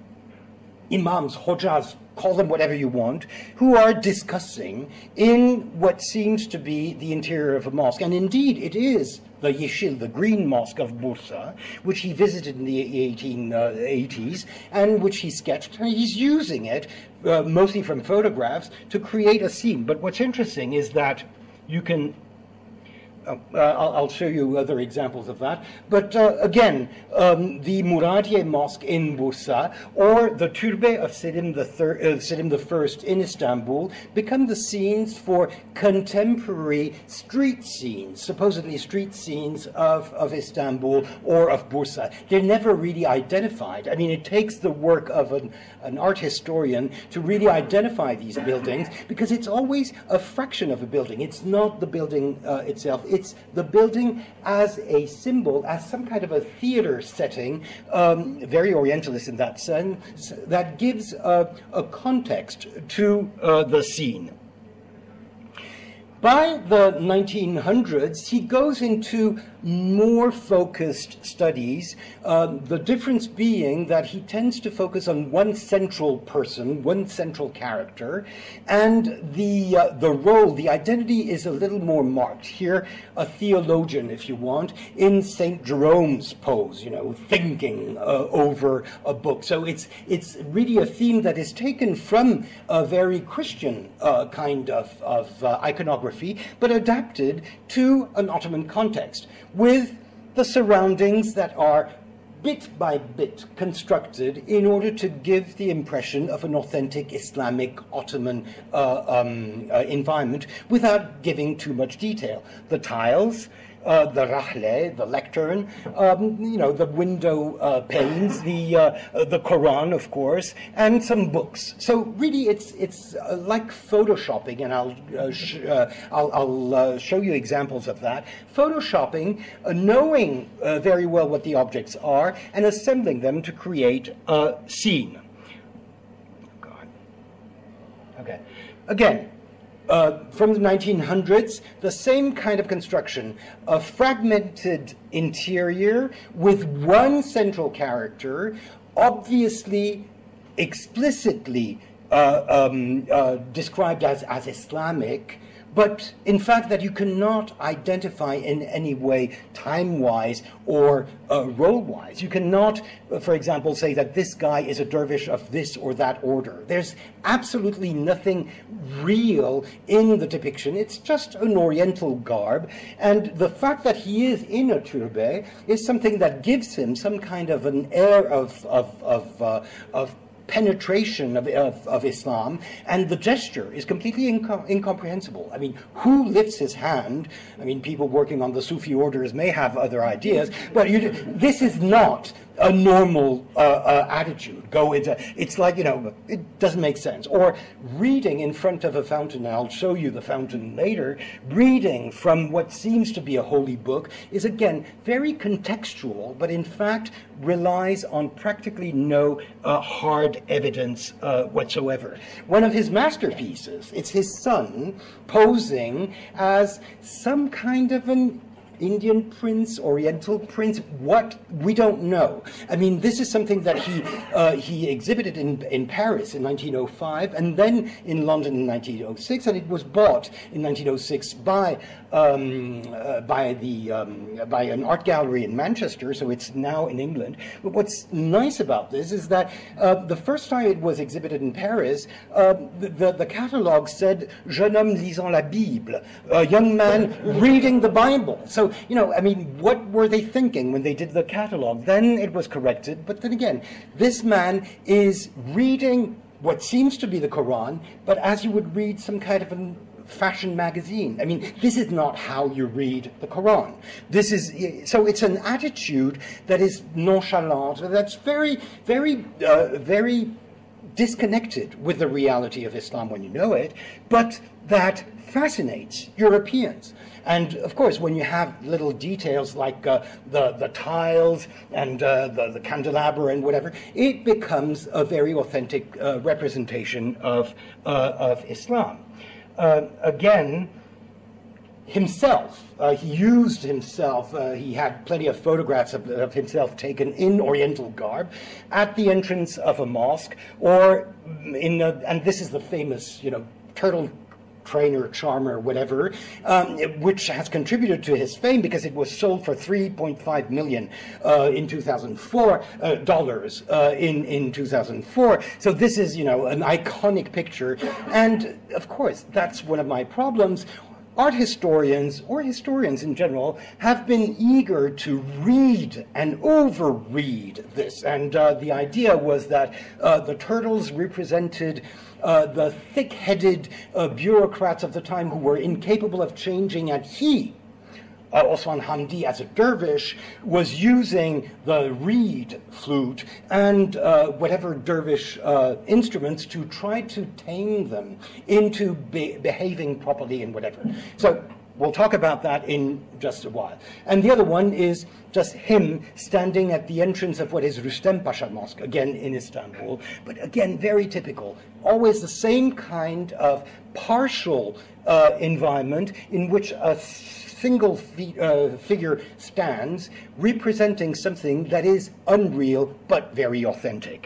imams, hojas, call them whatever you want, who are discussing in what seems to be the interior of a mosque. And indeed, it is the Yeşil, the green mosque of Bursa, which he visited in the eighteen eighties, and which he sketched. And he's using it, uh, mostly from photographs, to create a scene. But what's interesting is that you can Uh, I'll, I'll show you other examples of that. But uh, again, um, the Muradiye Mosque in Bursa or the Türbe of Selim the, third, uh, Selim the First in Istanbul become the scenes for contemporary street scenes, supposedly street scenes of, of Istanbul or of Bursa. They're never really identified. I mean, it takes the work of an, an art historian to really identify these buildings, because it's always a fraction of a building. It's not the building uh, itself. It's the building as a symbol, as some kind of a theater setting, um, very Orientalist in that sense, that gives a, a context to uh, the scene. By the nineteen hundreds, he goes into more focused studies, uh, the difference being that he tends to focus on one central person, one central character, and the, uh, the role, the identity is a little more marked. Here, a theologian, if you want, in Saint Jerome's pose, you know, thinking uh, over a book. So it's, it's really a theme that is taken from a very Christian uh, kind of, of uh, iconography, but adapted to an Ottoman context, with the surroundings that are bit by bit constructed in order to give the impression of an authentic Islamic Ottoman uh, um, uh, environment without giving too much detail. The tiles, uh, the rahle, the lectern, um, you know, the window uh, panes, the uh, uh, the Quran, of course, and some books. So really, it's it's uh, like photoshopping, and I'll uh, sh uh, I'll, I'll uh, show you examples of that. Photoshopping, uh, knowing uh, very well what the objects are, and assembling them to create a scene. God. Okay. Again. Uh, from the nineteen hundreds, the same kind of construction, a fragmented interior with one central character, obviously, explicitly uh, um, uh, described as, as Islamic, but in fact that you cannot identify in any way time-wise or uh, role-wise. You cannot, uh, for example, say that this guy is a dervish of this or that order. There's absolutely nothing real in the depiction. It's just an Oriental garb, and the fact that he is in a turban is something that gives him some kind of an air of, of, of, uh, of penetration of, of, of Islam, and the gesture is completely incom incomprehensible. I mean, who lifts his hand? I mean, people working on the Sufi orders may have other ideas, but you, this is not a normal uh, uh, attitude. Go into, it's like, you know, it doesn't make sense. Or reading in front of a fountain, and I'll show you the fountain later, reading from what seems to be a holy book is, again, very contextual, but in fact relies on practically no uh, hard evidence uh, whatsoever. One of his masterpieces, it's his son posing as some kind of an Indian prince, Oriental prince, what, we don't know. I mean, this is something that he, uh, he exhibited in, in Paris in nineteen oh five, and then in London in nineteen oh six, and it was bought in nineteen oh six by, um, uh, by, the, um, by an art gallery in Manchester, so it's now in England. But what's nice about this is that uh, the first time it was exhibited in Paris, uh, the, the, the catalogue said, jeune homme lisant la Bible, a young man reading the Bible. So, you know, I mean, what were they thinking when they did the catalog? Then it was corrected, but then again, this man is reading what seems to be the Quran, but as you would read some kind of a fashion magazine. I mean, this is not how you read the Quran. This is, so it's an attitude that is nonchalant, that's very, very, uh, very disconnected with the reality of Islam when you know it, but that fascinates Europeans. And of course, when you have little details like uh, the, the tiles and uh, the, the candelabra and whatever, it becomes a very authentic uh, representation of, uh, of Islam. Uh, again, himself, uh, he used himself, uh, he had plenty of photographs of, of himself taken in Oriental garb at the entrance of a mosque, or in, a, and this is the famous, you know, turtle trainer, charmer, whatever, um, which has contributed to his fame because it was sold for three point five million uh, in two thousand four uh, dollars uh, in in two thousand four. So this is, you know, an iconic picture, and of course that's one of my problems. Art historians, or historians in general, have been eager to read and overread this. And uh, the idea was that uh, the turtles represented uh, the thick-headed uh, bureaucrats of the time who were incapable of changing, and he, Uh, Osman Hamdi, as a dervish, was using the reed flute and uh, whatever dervish uh, instruments to try to tame them into be behaving properly and whatever. So we'll talk about that in just a while. And the other one is just him standing at the entrance of what is Rustem Pasha Mosque, again in Istanbul, but again very typical. Always the same kind of partial uh, environment in which a single fi uh, figure stands, representing something that is unreal but very authentic.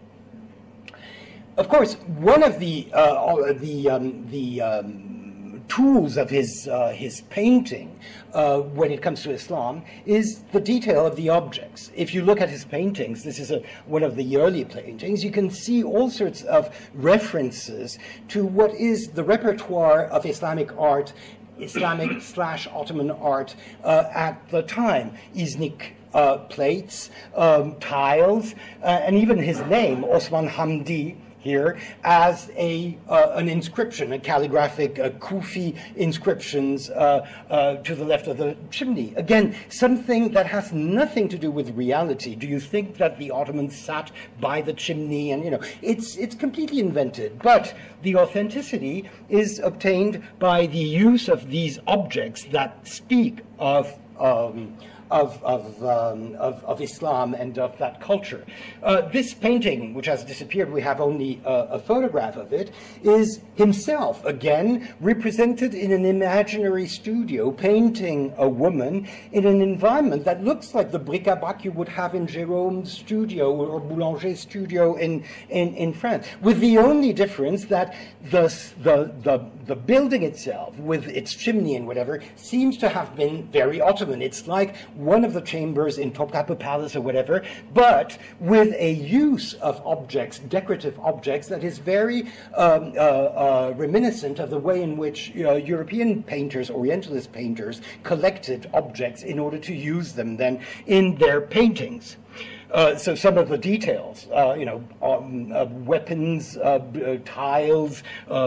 Of course, one of the uh, the um, the um, tools of his uh, his painting uh, when it comes to Islam is the detail of the objects. If you look at his paintings, this is a, one of the early paintings, you can see all sorts of references to what is the repertoire of Islamic art, Islamic slash Ottoman art uh, at the time. Iznik uh, plates, um, tiles, uh, and even his name, Osman Hamdi, here as a uh, an inscription, a calligraphic uh, Kufi inscriptions uh, uh, to the left of the chimney. Again, something that has nothing to do with reality. Do you think that the Ottomans sat by the chimney? And you know, it's it's completely invented. But the authenticity is obtained by the use of these objects that speak of. Um, Of, of, um, of, of Islam and of that culture. Uh, this painting, which has disappeared, we have only uh, a photograph of it, is himself, again, represented in an imaginary studio, painting a woman in an environment that looks like the bric-a-brac you would have in Jérôme's studio or Boulanger's studio in, in, in France, with the only difference that the, the, the, the building itself, with its chimney and whatever, seems to have been very Ottoman. It's like one of the chambers in Topkapı Palace or whatever, but with a use of objects, decorative objects, that is very um, uh, uh, reminiscent of the way in which you know, European painters, Orientalist painters, collected objects in order to use them then in their paintings. Uh, so some of the details, uh, you know, um, uh, weapons, uh, uh, tiles,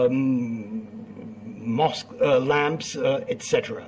um, mosque uh, lamps, uh, et cetera.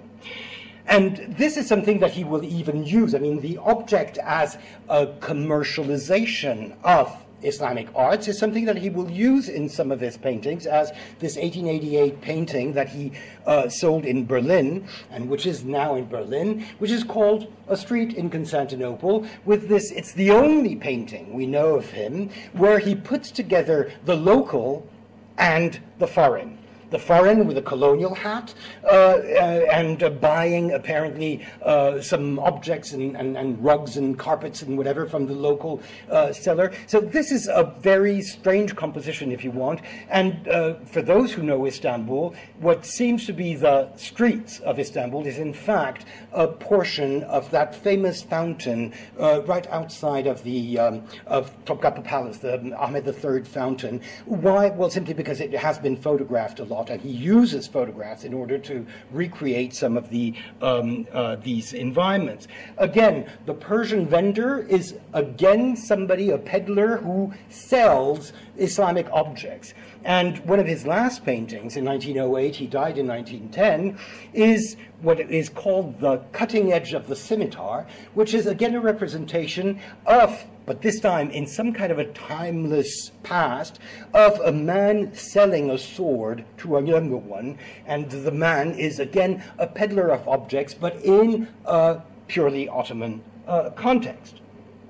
And this is something that he will even use. I mean, the object as a commercialization of Islamic arts is something that he will use in some of his paintings, as this eighteen eighty-eight painting that he uh, sold in Berlin, and which is now in Berlin, which is called A Street in Constantinople, with this, it's the only painting we know of him, where he puts together the local and the foreign. The foreign with a colonial hat uh, uh, and uh, buying apparently uh, some objects and, and, and rugs and carpets and whatever from the local uh, seller. So this is a very strange composition, if you want. And uh, for those who know Istanbul, what seems to be the streets of Istanbul is in fact a portion of that famous fountain uh, right outside of the um, of Topkapı Palace, the Ahmed the Third fountain. Why? Well, simply because it has been photographed a lot, and he uses photographs in order to recreate some of the um, uh, these environments. Again, the Persian vendor is again somebody, a peddler who sells Islamic objects. And one of his last paintings in nineteen oh eight, he died in nineteen ten, is what is called The Cutting Edge of the Scimitar, which is again a representation of, but this time in some kind of a timeless past, of a man selling a sword to a younger one. And the man is again a peddler of objects, but in a purely Ottoman uh, context.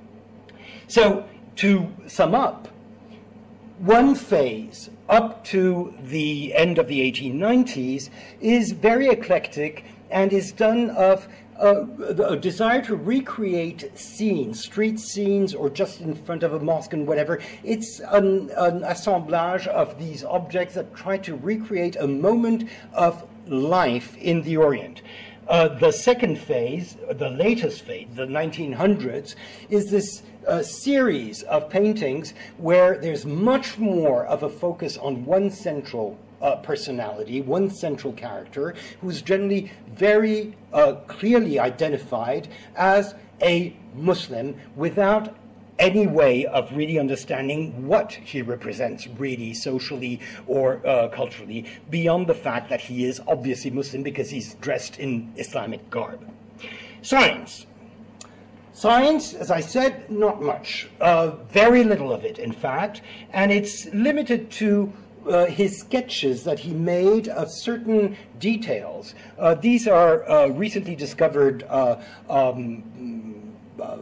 So to sum up, one phase up to the end of the eighteen nineties is very eclectic and is done of uh, a desire to recreate scenes, street scenes, or just in front of a mosque and whatever. It's an, an assemblage of these objects that try to recreate a moment of life in the Orient. Uh, the second phase, the latest phase, the nineteen hundreds, is this uh, series of paintings where there's much more of a focus on one central uh, personality, one central character, who's generally very uh, clearly identified as a Muslim without any way of really understanding what he represents really socially or uh, culturally, beyond the fact that he is obviously Muslim because he's dressed in Islamic garb. Science. Science, as I said, not much. Uh, very little of it, in fact, and it's limited to uh, his sketches that he made of certain details. Uh, these are uh, recently discovered uh, um, uh,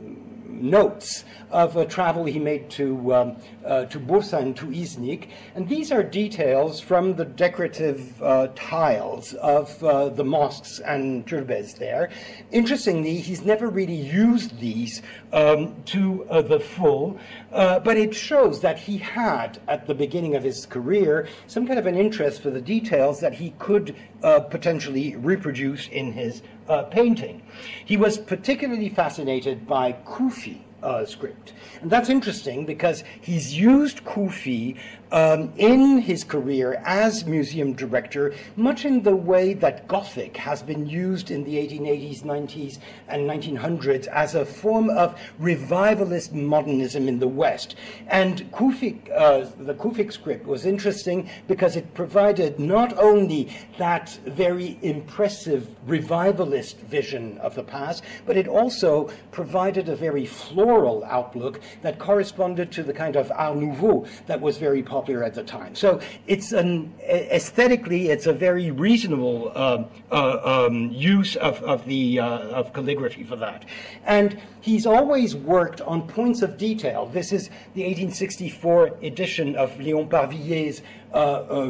notes of a travel he made to um, uh, to Bursa and to Iznik, and these are details from the decorative uh, tiles of uh, the mosques and turbes there. Interestingly, he's never really used these um, to uh, the full, uh, but it shows that he had, at the beginning of his career, some kind of an interest for the details that he could uh, potentially reproduce in his uh, painting. He was particularly fascinated by Kufi Uh, script. And that's interesting because he's used Kufi um, in his career as museum director, much in the way that Gothic has been used in the eighteen eighties, nineties, and nineteen hundreds as a form of revivalist modernism in the West. And Kufi, uh, the Kufic script was interesting because it provided not only that very impressive revivalist vision of the past, but it also provided a very floral outlook that corresponded to the kind of Art Nouveau that was very popular at the time. So it's an aesthetically, it's a very reasonable uh, uh, um, use of, of the uh, of calligraphy for that. And he's always worked on points of detail. This is the eighteen sixty-four edition of Léon Parvillier's uh, uh,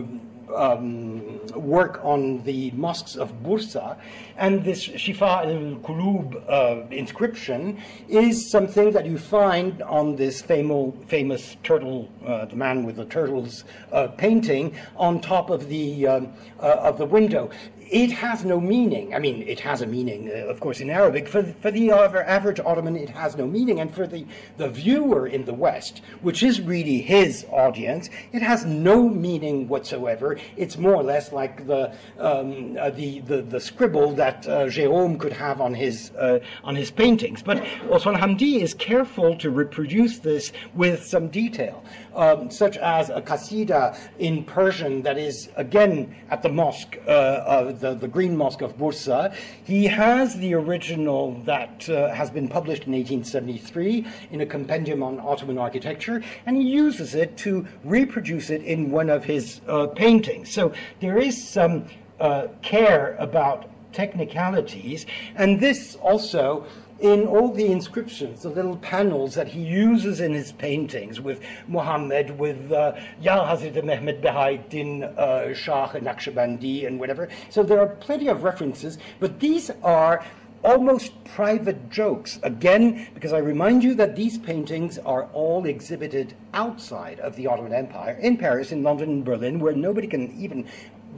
Um, work on the mosques of Bursa, and this Shifa al-Qulub uh, inscription is something that you find on this famous, famous turtle, uh, the man with the turtles uh, painting on top of the um, uh, of the window. It has no meaning. I mean, it has a meaning, uh, of course, in Arabic. For, for the average Ottoman, it has no meaning. And for the, the viewer in the West, which is really his audience, it has no meaning whatsoever. It's more or less like the um, uh, the, the the scribble that uh, Jérôme could have on his uh, on his paintings. But Osman Hamdi is careful to reproduce this with some detail, um, such as a qasida in Persian that is again at the mosque uh, of The, the Green Mosque of Bursa. He has the original that uh, has been published in eighteen seventy-three in a compendium on Ottoman architecture, and he uses it to reproduce it in one of his uh, paintings. So there is some uh, care about technicalities, and this also in all the inscriptions, the little panels that he uses in his paintings with Muhammad, with uh, Ya Hazrat Mehmed Bahauddin uh, Shah Naqshbandi and whatever. So there are plenty of references, but these are almost private jokes. Again, because I remind you that these paintings are all exhibited outside of the Ottoman Empire, in Paris, in London, and Berlin, where nobody can even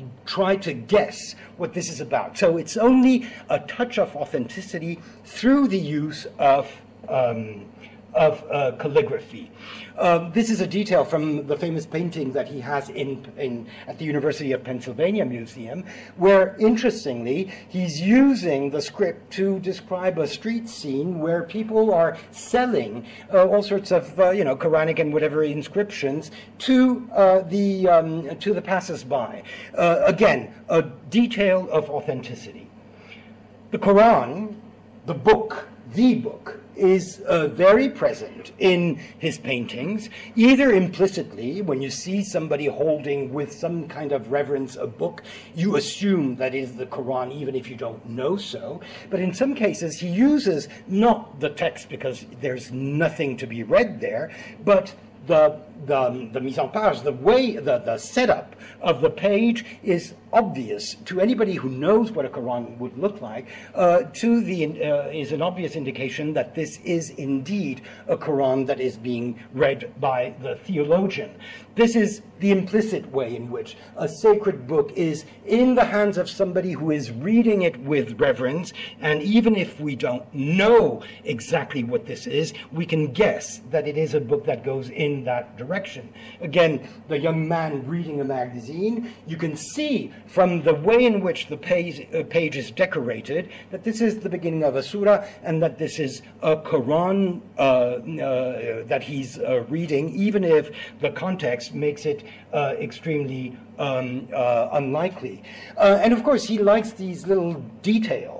try to guess what this is about. So it's only a touch of authenticity through the use of um, of uh, calligraphy. Um, this is a detail from the famous painting that he has in, in at the University of Pennsylvania Museum, where, interestingly, he's using the script to describe a street scene where people are selling uh, all sorts of, uh, you know, Quranic and whatever inscriptions to uh, the um, to the passers-by. Uh, again, a detail of authenticity. The Quran, the book, the book, is uh, very present in his paintings, either implicitly, when you see somebody holding with some kind of reverence a book, you assume that is the Quran, even if you don't know so. But in some cases, he uses not the text because there's nothing to be read there, but the the, the mise en page, the way, the, the setup of the page is obvious to anybody who knows what a Quran would look like, uh, to the, uh, is an obvious indication that this is indeed a Quran that is being read by the theologian. This is the implicit way in which a sacred book is in the hands of somebody who is reading it with reverence, and even if we don't know exactly what this is, we can guess that it is a book that goes in that direction. Again, the young man reading a magazine, you can see from the way in which the page, uh, page is decorated that this is the beginning of a surah and that this is a Quran uh, uh, that he's uh, reading, even if the context makes it uh, extremely um, uh, unlikely. Uh, and of course, he likes these little details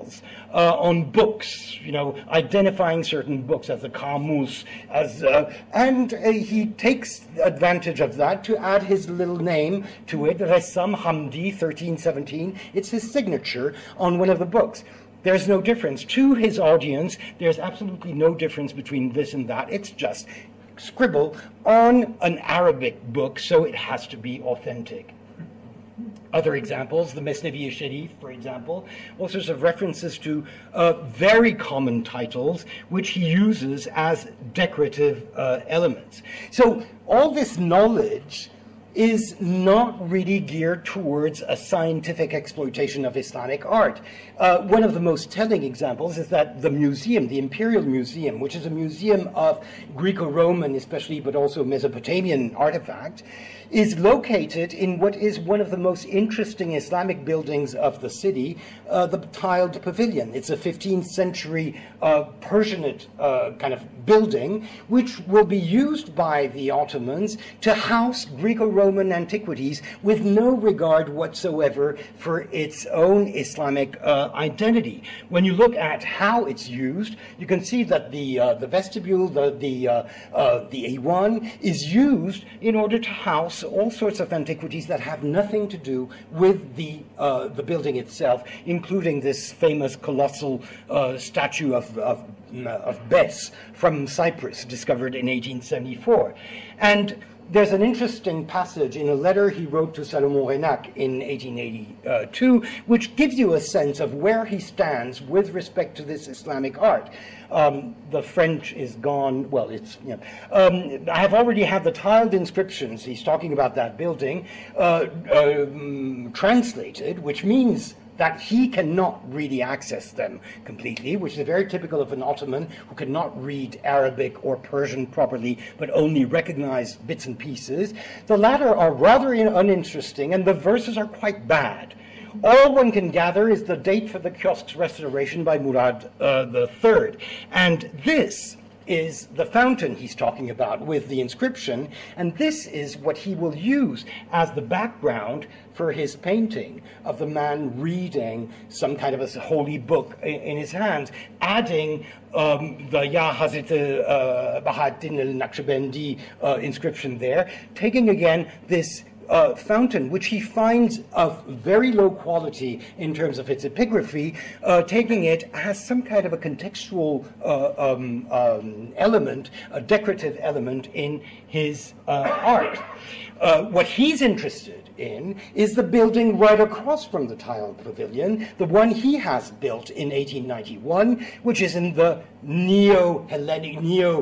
uh, on books, you know, identifying certain books as the Kamus, as, uh, and uh, he takes advantage of that to add his little name to it, Ressam Hamdi thirteen seventeen. It's his signature on one of the books. There's no difference. To his audience, there's absolutely no difference between this and that. It's just scribble on an Arabic book, so it has to be authentic. Other examples, the Mesnevi Sharif, for example, all sorts of references to uh, very common titles, which he uses as decorative uh, elements. So all this knowledge is not really geared towards a scientific exploitation of Islamic art. Uh, one of the most telling examples is that the museum, the Imperial Museum, which is a museum of Greco-Roman, especially, but also Mesopotamian artifacts, is located in what is one of the most interesting Islamic buildings of the city, uh, the tiled pavilion. It's a fifteenth century uh, Persianate uh, kind of building, which will be used by the Ottomans to house Greco-Roman antiquities with no regard whatsoever for its own Islamic uh, identity. When you look at how it's used, you can see that the, uh, the vestibule, the, the, uh, uh, the A one, is used in order to house all sorts of antiquities that have nothing to do with the, uh, the building itself, including this famous colossal uh, statue of, of, of Bes from Cyprus, discovered in eighteen seventy-four. And there's an interesting passage in a letter he wrote to Salomon Reynac in eighteen eighty-two, which gives you a sense of where he stands with respect to this Islamic art. Um, the French is gone, well, it's, you know, um, I have already had the tiled inscriptions, he's talking about that building, uh, um, translated, which means that he cannot really access them completely, which is very typical of an Ottoman who cannot read Arabic or Persian properly, but only recognize bits and pieces. The latter are rather uninteresting, and the verses are quite bad. All one can gather is the date for the kiosque's restoration by Murad uh, the Third. And this is the fountain he's talking about with the inscription, and this is what he will use as the background for his painting of the man reading some kind of a holy book in, in his hands, adding um, the Ya Hazrat uh, Bahauddin al-Naqshbandi uh, inscription there, taking again this Uh, fountain, which he finds of very low quality in terms of its epigraphy, uh, taking it as some kind of a contextual uh, um, um, element, a decorative element in his uh, art. Uh, what he's interested in is the building right across from the tiled pavilion, the one he has built in eighteen ninety-one, which is in the neo-Hellenic,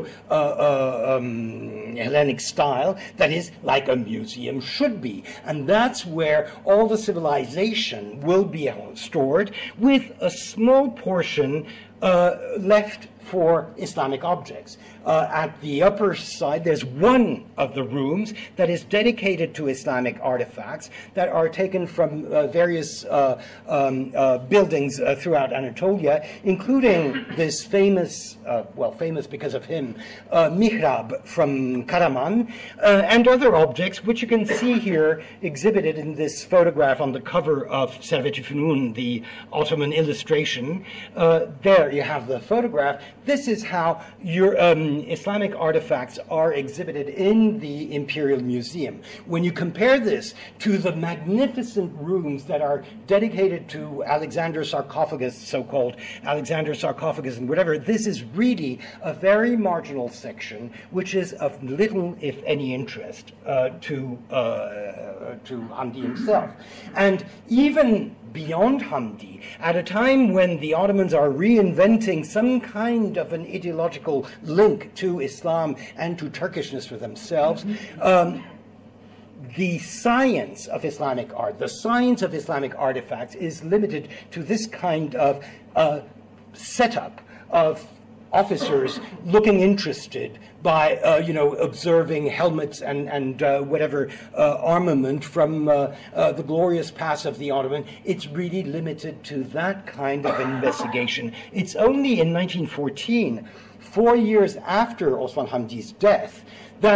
neo-Hellenic uh, uh, um, style, that is like a museum should be. And that's where all the civilization will be stored, with a small portion uh, left for Islamic objects. Uh, at the upper side, there's one of the rooms that is dedicated to Islamic artifacts that are taken from uh, various uh, um, uh, buildings uh, throughout Anatolia, including this famous, uh, well, famous because of him, uh, mihrab from Karaman, uh, and other objects, which you can see here exhibited in this photograph on the cover of Servet-i Fünun, the Ottoman illustration. Uh, there you have the photograph. This is how your um, Islamic artifacts are exhibited in the Imperial Museum. When you compare this to the magnificent rooms that are dedicated to Alexander's sarcophagus, so-called Alexander's sarcophagus and whatever, this is really a very marginal section, which is of little, if any, interest uh, to, uh, to Hamdi himself. And even beyond Hamdi, at a time when the Ottomans are reinventing some kind of an ideological link to Islam and to Turkishness for themselves, um, the science of Islamic art, the science of Islamic artifacts is limited to this kind of uh, setup of officers looking interested by, uh, you know, observing helmets and, and uh, whatever uh, armament from uh, uh, the glorious past of the Ottoman. It's really limited to that kind of investigation. It's only in nineteen fourteen, four years after Osman Hamdi's death, that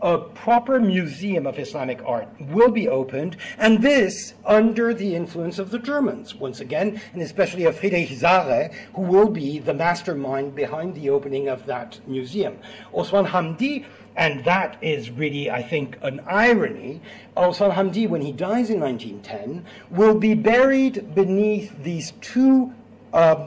a proper museum of Islamic art will be opened, and this under the influence of the Germans, once again, and especially of Friedrich Zare, who will be the mastermind behind the opening of that museum. Osman Hamdi, and that is really, I think, an irony, Osman Hamdi, when he dies in nineteen ten, will be buried beneath these two uh,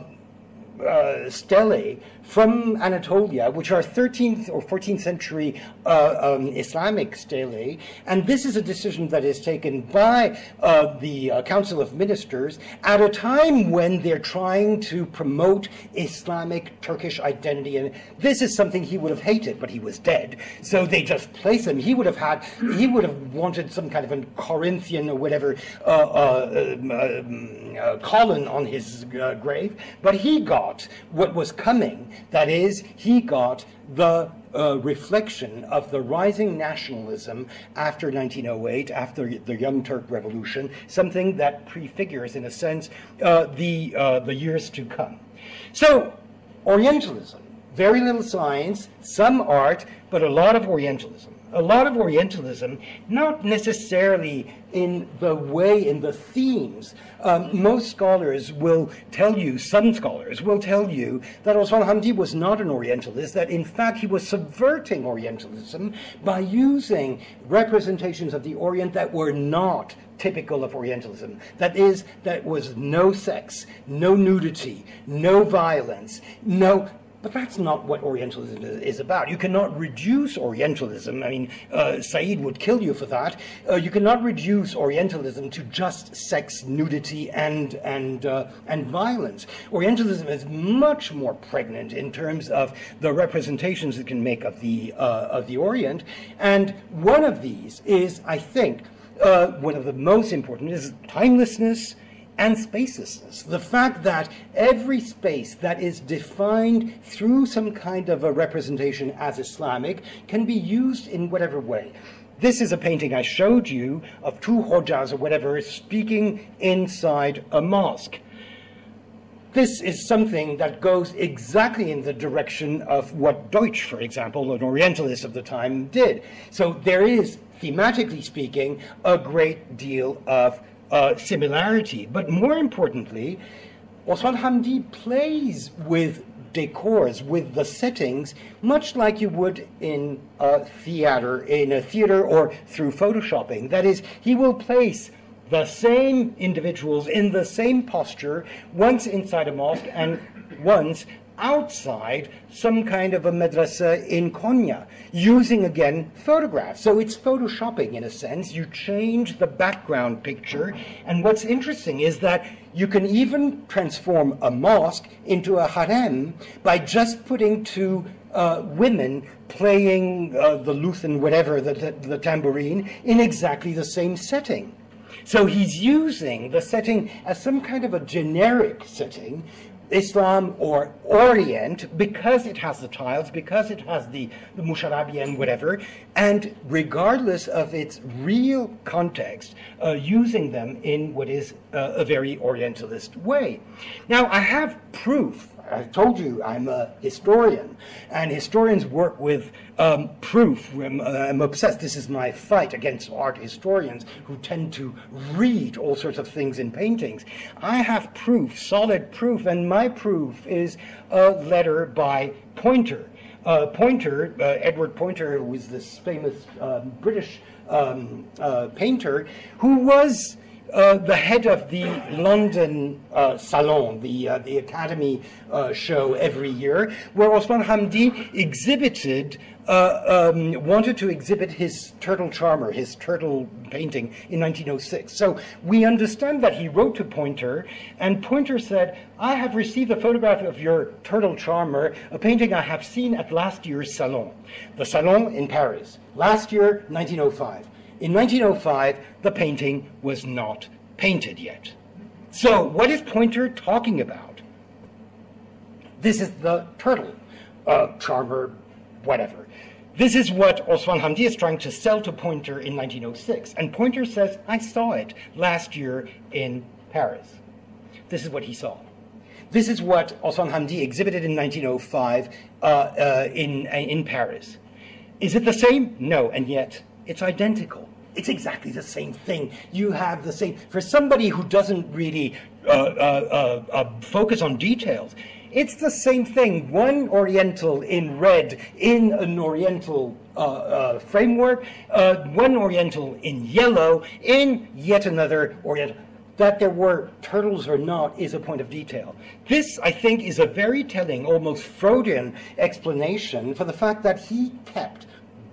uh, stelae from Anatolia, which are thirteenth or fourteenth century uh, um, Islamic stelae, and this is a decision that is taken by uh, the uh, Council of Ministers at a time when they're trying to promote Islamic Turkish identity, and this is something he would have hated, but he was dead, so they just place him. He would have had, he would have wanted some kind of a Corinthian or whatever uh, uh, um, uh, column on his uh, grave, but he got what was coming. That is, he got the uh, reflection of the rising nationalism after nineteen oh eight, after the Young Turk Revolution, something that prefigures, in a sense, uh, the, uh, the years to come. So, Orientalism, very little science, some art, but a lot of Orientalism. A lot of Orientalism, not necessarily in the way, in the themes. Um, most scholars will tell you, some scholars will tell you, that Osman Hamdi was not an Orientalist, that in fact he was subverting Orientalism by using representations of the Orient that were not typical of Orientalism. That is, that was no sex, no nudity, no violence, no... But that's not what Orientalism is about. You cannot reduce Orientalism. I mean, uh, Said would kill you for that. Uh, you cannot reduce Orientalism to just sex, nudity, and and uh, and violence. Orientalism is much more pregnant in terms of the representations it can make of the uh, of the Orient. And one of these is, I think, uh, one of the most important is timelessness and spaciousness. The fact that every space that is defined through some kind of a representation as Islamic can be used in whatever way. This is a painting I showed you of two Hojas or whatever speaking inside a mosque. This is something that goes exactly in the direction of what Deutsch, for example, an Orientalist of the time, did. So there is, thematically speaking, a great deal of Uh, similarity. But more importantly, Osman Hamdi plays with decors, with the settings, much like you would in a theater, in a theater or through photoshopping. That is, he will place the same individuals in the same posture, once inside a mosque and once outside some kind of a madrasa in Konya, using again photographs. So it's photoshopping in a sense. You change the background picture, and what's interesting is that you can even transform a mosque into a harem by just putting two uh, women playing uh, the luthen, whatever, the, the, the tambourine, in exactly the same setting. So he's using the setting as some kind of a generic setting, Islam or Orient, because it has the tiles, because it has the, the Musharabi and whatever, and regardless of its real context, uh, using them in what is uh, a very Orientalist way. Now, I have proof. I told you I'm a historian, and historians work with um, proof. I'm, uh, I'm obsessed. This is my fight against art historians who tend to read all sorts of things in paintings. I have proof, solid proof, and my proof is a letter by Poynter. Uh, Poynter, uh, Edward Poynter, who was this famous uh, British um, uh, painter, who was Uh, the head of the London uh, Salon, the, uh, the Academy uh, show every year, where Osman Hamdi exhibited, uh, um, wanted to exhibit his turtle charmer, his turtle painting in nineteen oh six. So we understand that he wrote to Poynter, and Poynter said, I have received a photograph of your turtle charmer, a painting I have seen at last year's Salon. The Salon in Paris, last year, nineteen oh five. In nineteen oh five, the painting was not painted yet. So what is Poynter talking about? This is the turtle uh, charmer, whatever. This is what Osman Hamdi is trying to sell to Poynter in nineteen oh six. And Poynter says, I saw it last year in Paris. This is what he saw. This is what Osman Hamdi exhibited in nineteen oh five uh, uh, in, in Paris. Is it the same? No, and yet it's identical. It's exactly the same thing. You have the same, for somebody who doesn't really uh, uh, uh, uh, focus on details, it's the same thing. One Oriental in red in an Oriental uh, uh, framework, uh, one Oriental in yellow in yet another Oriental. That there were turtles or not is a point of detail. This, I think, is a very telling, almost Freudian explanation for the fact that he kept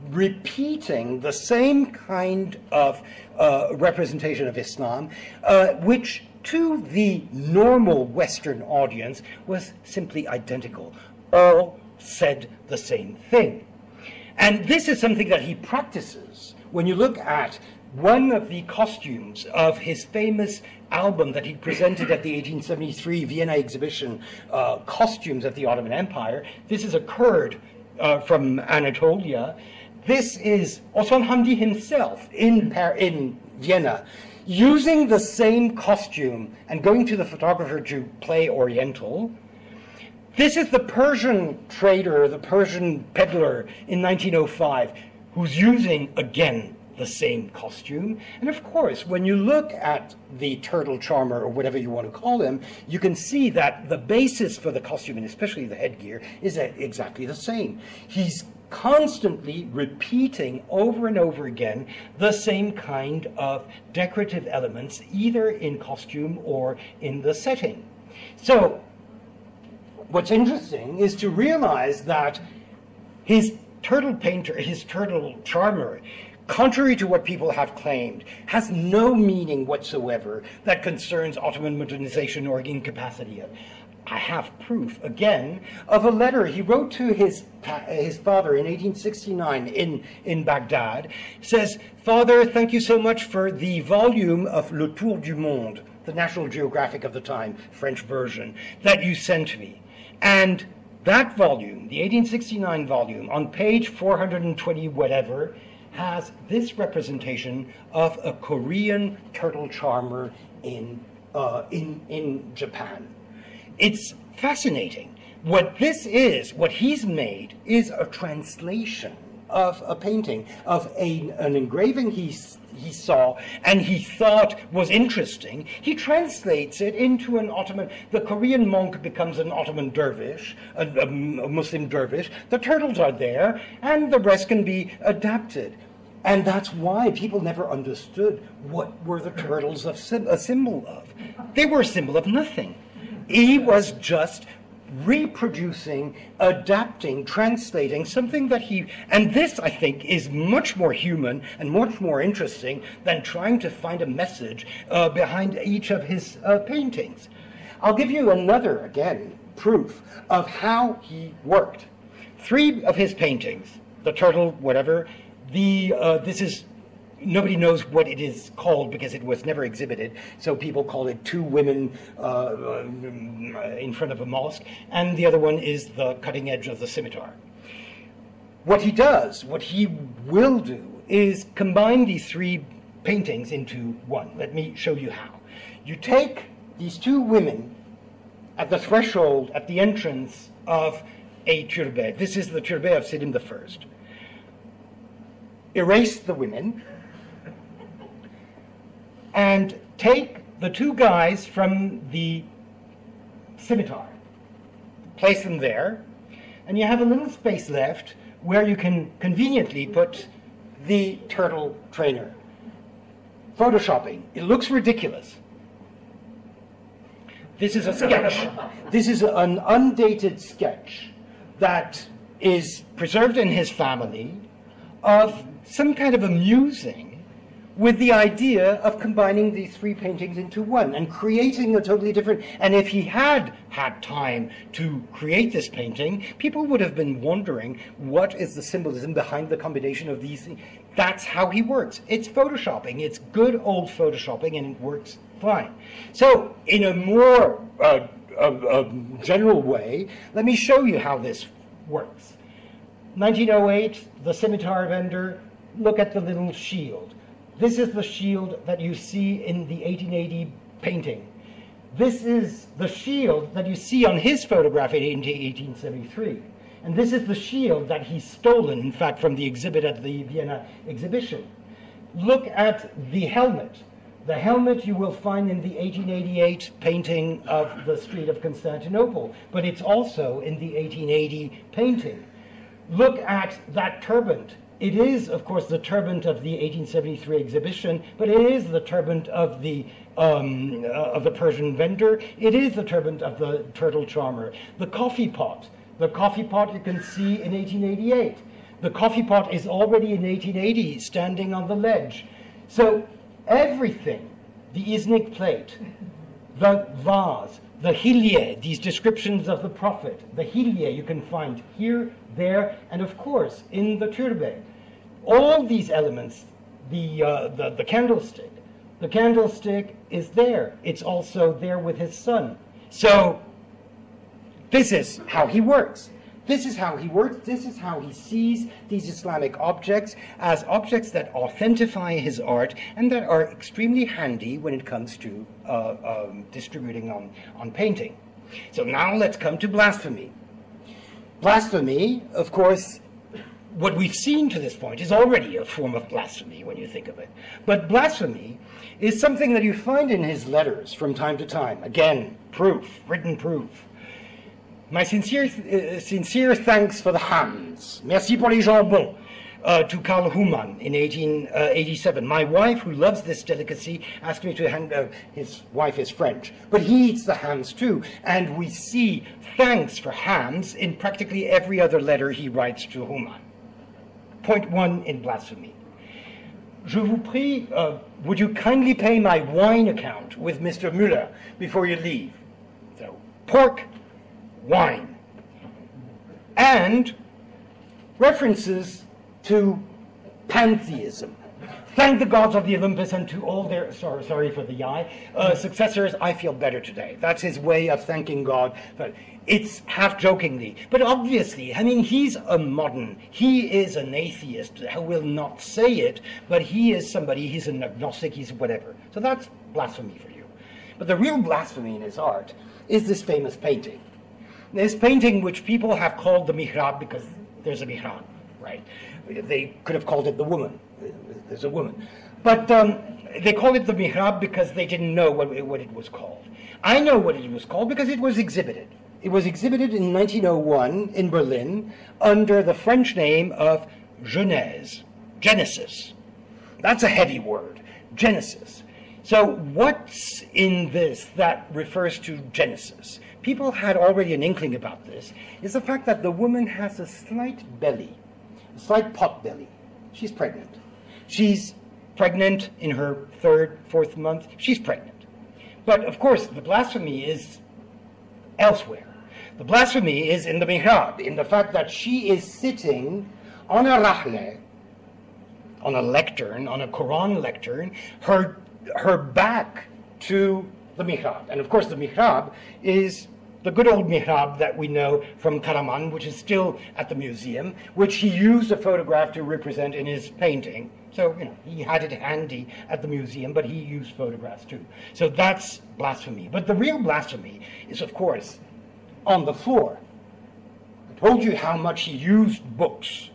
repeating the same kind of uh, representation of Islam, uh, which to the normal Western audience was simply identical. All said the same thing. And this is something that he practices when you look at one of the costumes of his famous album that he presented at the eighteen seventy-three Vienna exhibition, uh, Costumes of the Ottoman Empire. This is a Kurd uh, from Anatolia. This is Osman Hamdi himself in, Par in Vienna, using the same costume and going to the photographer to play Oriental. This is the Persian trader, the Persian peddler in nineteen oh five, who's using, again, the same costume. And of course, when you look at the turtle charmer, or whatever you want to call him, you can see that the basis for the costume, and especially the headgear, is exactly the same. He's constantly repeating over and over again the same kind of decorative elements, either in costume or in the setting. So, what's interesting is to realize that his turtle painter, his turtle charmer, contrary to what people have claimed, has no meaning whatsoever that concerns Ottoman modernization or incapacity. I have proof, again, of a letter he wrote to his, his father in eighteen sixty-nine in, in Baghdad. It says, "Father, thank you so much for the volume of Le Tour du Monde," the National Geographic of the time, French version, that you sent me. And that volume, the eighteen sixty-nine volume, on page four hundred twenty whatever, has this representation of a Korean turtle charmer in, uh, in, in Japan. It's fascinating. What this is, what he's made, is a translation of a painting, of a, an engraving he, he saw and he thought was interesting. He translates it into an Ottoman, the Korean monk becomes an Ottoman dervish, a, a, a Muslim dervish. The turtles are there, and the rest can be adapted. And that's why people never understood what were the turtles of sim a symbol of. They were a symbol of nothing. He was just reproducing, adapting, translating something that he, and this, I think, is much more human and much more interesting than trying to find a message uh, behind each of his uh, paintings. I'll give you another, again, proof of how he worked. Three of his paintings, the turtle, whatever, the, uh, this is, nobody knows what it is called because it was never exhibited, so people call it Two Women uh, in Front of a Mosque, and the other one is The Cutting Edge of the Scimitar. What he does, what he will do, is combine these three paintings into one. Let me show you how. You take these two women at the threshold, at the entrance of a turbeh. This is the turbeh of Selim the First. Erase the women, and take the two guys from the scimitar, place them there, and you have a little space left where you can conveniently put the turtle trainer. Photoshopping. It looks ridiculous. This is a sketch. This is an undated sketch that is preserved in his family of some kind of amusing with the idea of combining these three paintings into one and creating a totally different, and if he had had time to create this painting, people would have been wondering what is the symbolism behind the combination of these things. That's how he works. It's photoshopping. It's good old photoshopping, and it works fine. So in a more uh, uh, uh, general way, let me show you how this works. nineteen oh eight, the scimitar vendor, look at the little shield. This is the shield that you see in the eighteen eighty painting. This is the shield that you see on his photograph in eighteen seventy-three. And this is the shield that he's stolen, in fact, from the exhibit at the Vienna exhibition. Look at the helmet. The helmet you will find in the eighteen eighty-eight painting of the Street of Constantinople, but it's also in the eighteen eighty painting. Look at that turbant. It is, of course, the turbant of the eighteen seventy-three exhibition, but it is the turbant of the um, uh, of the Persian vendor. It is the turbant of the turtle charmer. The coffee pot. The coffee pot you can see in eighteen eighty-eight. The coffee pot is already in eighteen eighty, standing on the ledge. So everything, the Iznik plate, the vase, the Hilye, these descriptions of the prophet, the Hilye you can find here, there, and of course in the turbe. All these elements, the, uh, the, the candlestick, the candlestick is there. It's also there with his son. So this is how he works. This is how he works. This is how he sees these Islamic objects as objects that authentify his art and that are extremely handy when it comes to uh, um, distributing on, on painting. So now let's come to blasphemy. Blasphemy, of course, what we've seen to this point is already a form of blasphemy when you think of it. But blasphemy is something that you find in his letters from time to time. Again, proof, written proof. My sincere, uh, sincere thanks for the hams. Merci pour les jambons. Uh, to Karl Humann in eighteen eighty-seven. My wife, who loves this delicacy, asked me to hand, uh, his wife is French, but he eats the hams too. And we see thanks for hams in practically every other letter he writes to Humann. Point one in blasphemy. Je vous prie, uh, would you kindly pay my wine account with Mister Müller before you leave? So, pork, wine. And references to pantheism. Thank the gods of the Olympus and to all their, sorry, sorry for the eye, uh, successors, I feel better today. That's his way of thanking God. But it's half jokingly. But obviously, I mean, he's a modern, he is an atheist who will not say it, but he is somebody, he's an agnostic, he's whatever. So that's blasphemy for you. But the real blasphemy in his art is this famous painting. This painting which people have called the mihrab because there's a mihrab, right? They could have called it the woman. There's a woman. But um, they call it the mihrab because they didn't know what, what it was called. I know what it was called because it was exhibited. It was exhibited in nineteen oh one in Berlin under the French name of Genèse, Genesis. That's a heavy word, Genesis. So what's in this that refers to Genesis? People had already an inkling about this, is the fact that the woman has a slight belly, a slight pot belly. She's pregnant. She's pregnant in her third, fourth month. She's pregnant. But of course, the blasphemy is elsewhere. The blasphemy is in the mihrab, in the fact that she is sitting on a rahle, on a lectern, on a Quran lectern, her, her back to the mihrab. And of course, the mihrab is the good old mihrab that we know from Karaman, which is still at the museum, which he used a photograph to represent in his painting. So, you know, he had it handy at the museum, but he used photographs too. So that's blasphemy. But the real blasphemy is, of course, on the floor. I told you how much he used books.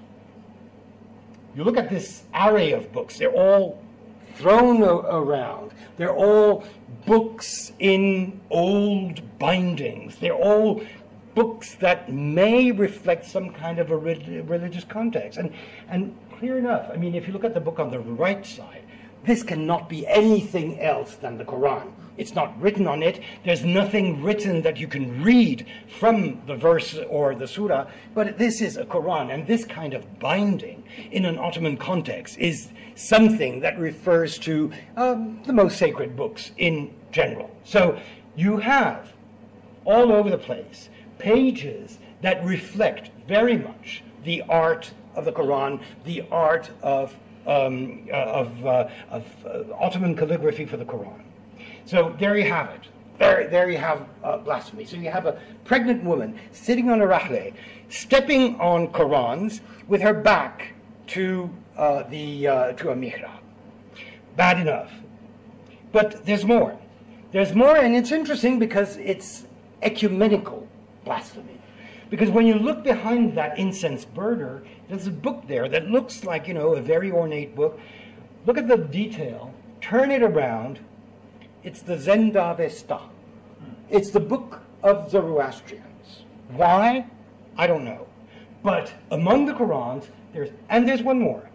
You look at this array of books. They're all thrown around. They're all books in old bindings. They're all books that may reflect some kind of a religious context. And, and clear enough, I mean, if you look at the book on the right side, this cannot be anything else than the Quran. It's not written on it. There's nothing written that you can read from the verse or the surah, but this is a Quran, and this kind of binding in an Ottoman context is something that refers to um, the most sacred books in general. So you have all over the place pages that reflect very much the art of the Quran, the art of, um, uh, of, uh, of uh, Ottoman calligraphy for the Quran. So there you have it. There, there you have uh, blasphemy. So you have a pregnant woman sitting on a rahle, stepping on Qurans with her back to uh, the uh, to a mihrab. Bad enough. But there's more. There's more, and it's interesting because it's ecumenical blasphemy. Because when you look behind that incense burner, there's a book there that looks like, you know, a very ornate book. Look at the detail. Turn it around. It's the Zend-Avesta. It's the book of Zoroastrians. Why? I don't know. But among the Qurans, there's, and there's one more.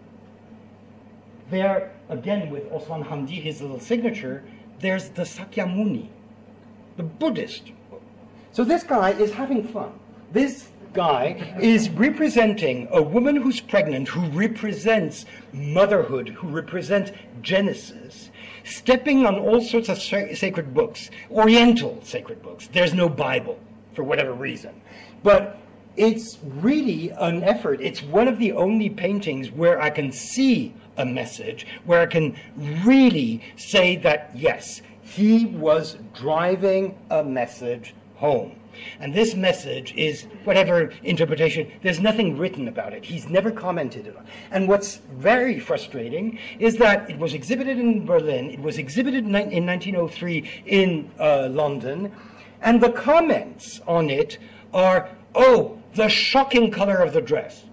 There, again, with Osman Hamdi, his little signature, there's the Sakyamuni, the Buddhist book. So this guy is having fun. This guy is representing a woman who's pregnant, who represents motherhood, who represents Genesis, stepping on all sorts of sacred books, Oriental sacred books. There's no Bible, for whatever reason. But it's really an effort. It's one of the only paintings where I can see a message, where I can really say that, yes, he was driving a message home. And this message is, whatever interpretation, there's nothing written about it. He's never commented on it. And what's very frustrating is that it was exhibited in Berlin, it was exhibited in nineteen oh three in uh, London, and the comments on it are, oh, the shocking color of the dress.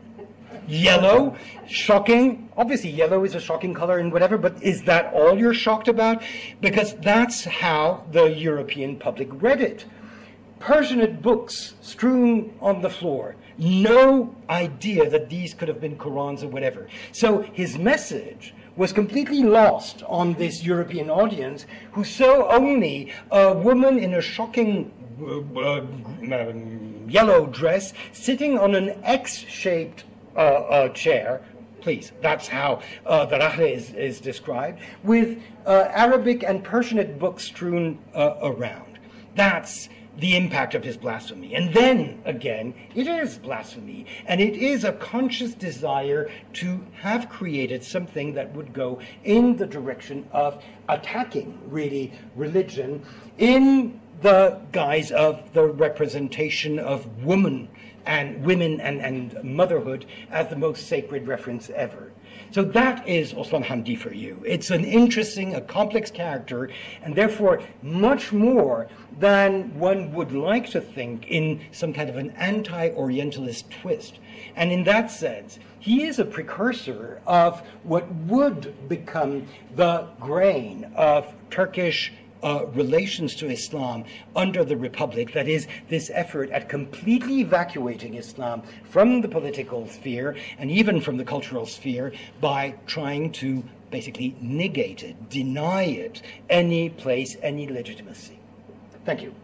Yellow, shocking. Obviously, yellow is a shocking color and whatever, but is that all you're shocked about? Because that's how the European public read it. Persianate books strewn on the floor. No idea that these could have been Qurans or whatever. So his message was completely lost on this European audience who saw only a woman in a shocking uh, uh, yellow dress sitting on an X-shaped uh, uh, chair. Please, that's how uh, the Rahle is, is described, with uh, Arabic and Persianate books strewn uh, around. That's the impact of his blasphemy. And then, again, it is blasphemy, and it is a conscious desire to have created something that would go in the direction of attacking, really, religion in the guise of the representation of woman and women and, and motherhood as the most sacred reference ever. So that is Osman Hamdi for you. It's an interesting, a complex character, and therefore much more than one would like to think in some kind of an anti-Orientalist twist. And in that sense, he is a precursor of what would become the grain of Turkish Uh, relations to Islam under the Republic, that is, this effort at completely evacuating Islam from the political sphere and even from the cultural sphere by trying to basically negate it, deny it any place, any legitimacy. Thank you.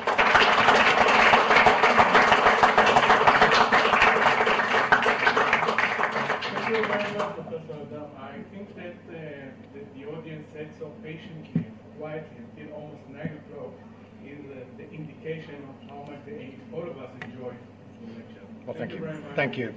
Thank you very much, Professor Adam. I think that, uh, that the audience said so patiently, quietly, until almost nine o'clock, is uh, the indication of how much they, all of us enjoy the lecture. Well, thank, thank you. you very much. Thank you.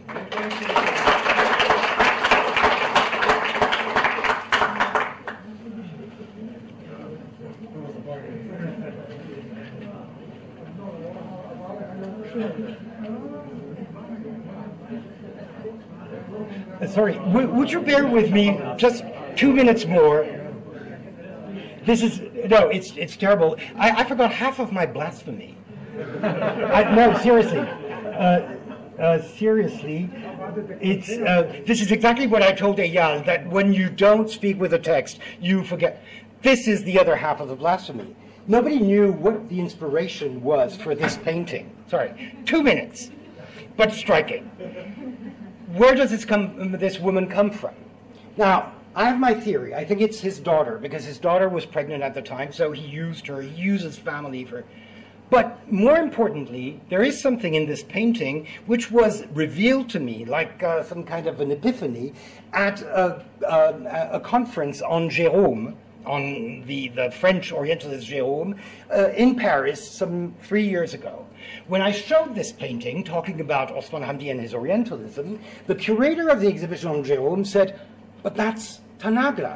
Uh, sorry, w would you bear with me just two minutes more? This is, no, it's, it's terrible. I, I forgot half of my blasphemy. I, no, seriously. Uh, uh, seriously, it's, uh, this is exactly what I told Eyal, that when you don't speak with a text, you forget. This is the other half of the blasphemy. Nobody knew what the inspiration was for this painting. Sorry, two minutes, but striking. Where does this, come, this woman come from? Now, I have my theory. I think it's his daughter, because his daughter was pregnant at the time, so he used her, he uses family for... But more importantly, there is something in this painting which was revealed to me, like uh, some kind of an epiphany, at a, a, a conference on Jérôme, on the, the French Orientalist Jérôme, uh, in Paris some three years ago. When I showed this painting, talking about Osman Hamdi and his Orientalism, the curator of the exhibition on Jérôme said, but that's Tanagra.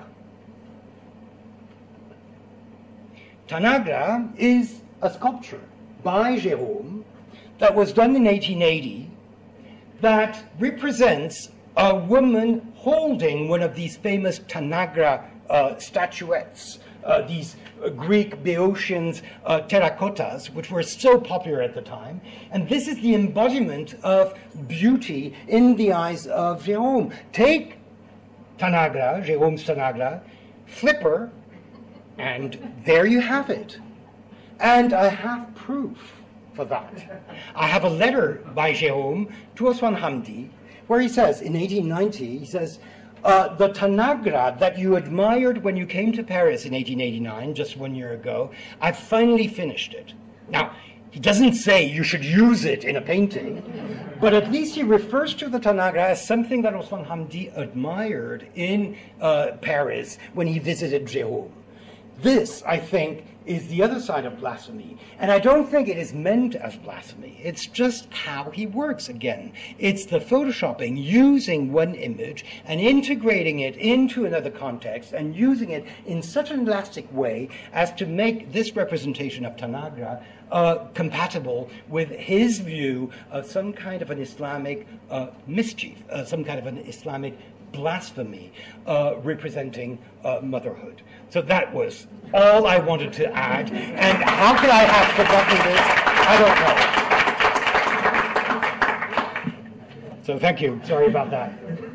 Tanagra is a sculpture by Jérôme that was done in eighteen eighty that represents a woman holding one of these famous Tanagra uh, statuettes uh, these uh, Greek Boeotians uh, terracottas, which were so popular at the time. And this is the embodiment of beauty in the eyes of Gérôme. Take Tanagra, Jérôme's Tanagra, flipper, and there you have it. And I have proof for that. I have a letter by Jérôme to Osman Hamdi, where he says, in eighteen ninety, he says, uh, the Tanagra that you admired when you came to Paris in eighteen eighty-nine, just one year ago, I've finally finished it. Now, he doesn't say you should use it in a painting, but at least he refers to the Tanagra as something that Osman Hamdi admired in uh, Paris when he visited Jérôme. This, I think, is the other side of blasphemy. And I don't think it is meant as blasphemy. It's just how he works again. It's the photoshopping, using one image and integrating it into another context and using it in such an elastic way as to make this representation of Tanagra uh, compatible with his view of some kind of an Islamic uh, mischief, uh, some kind of an Islamic blasphemy uh, representing uh, motherhood. So that was all I wanted to add. And how could I have forgotten this? I don't know. So thank you. Sorry about that.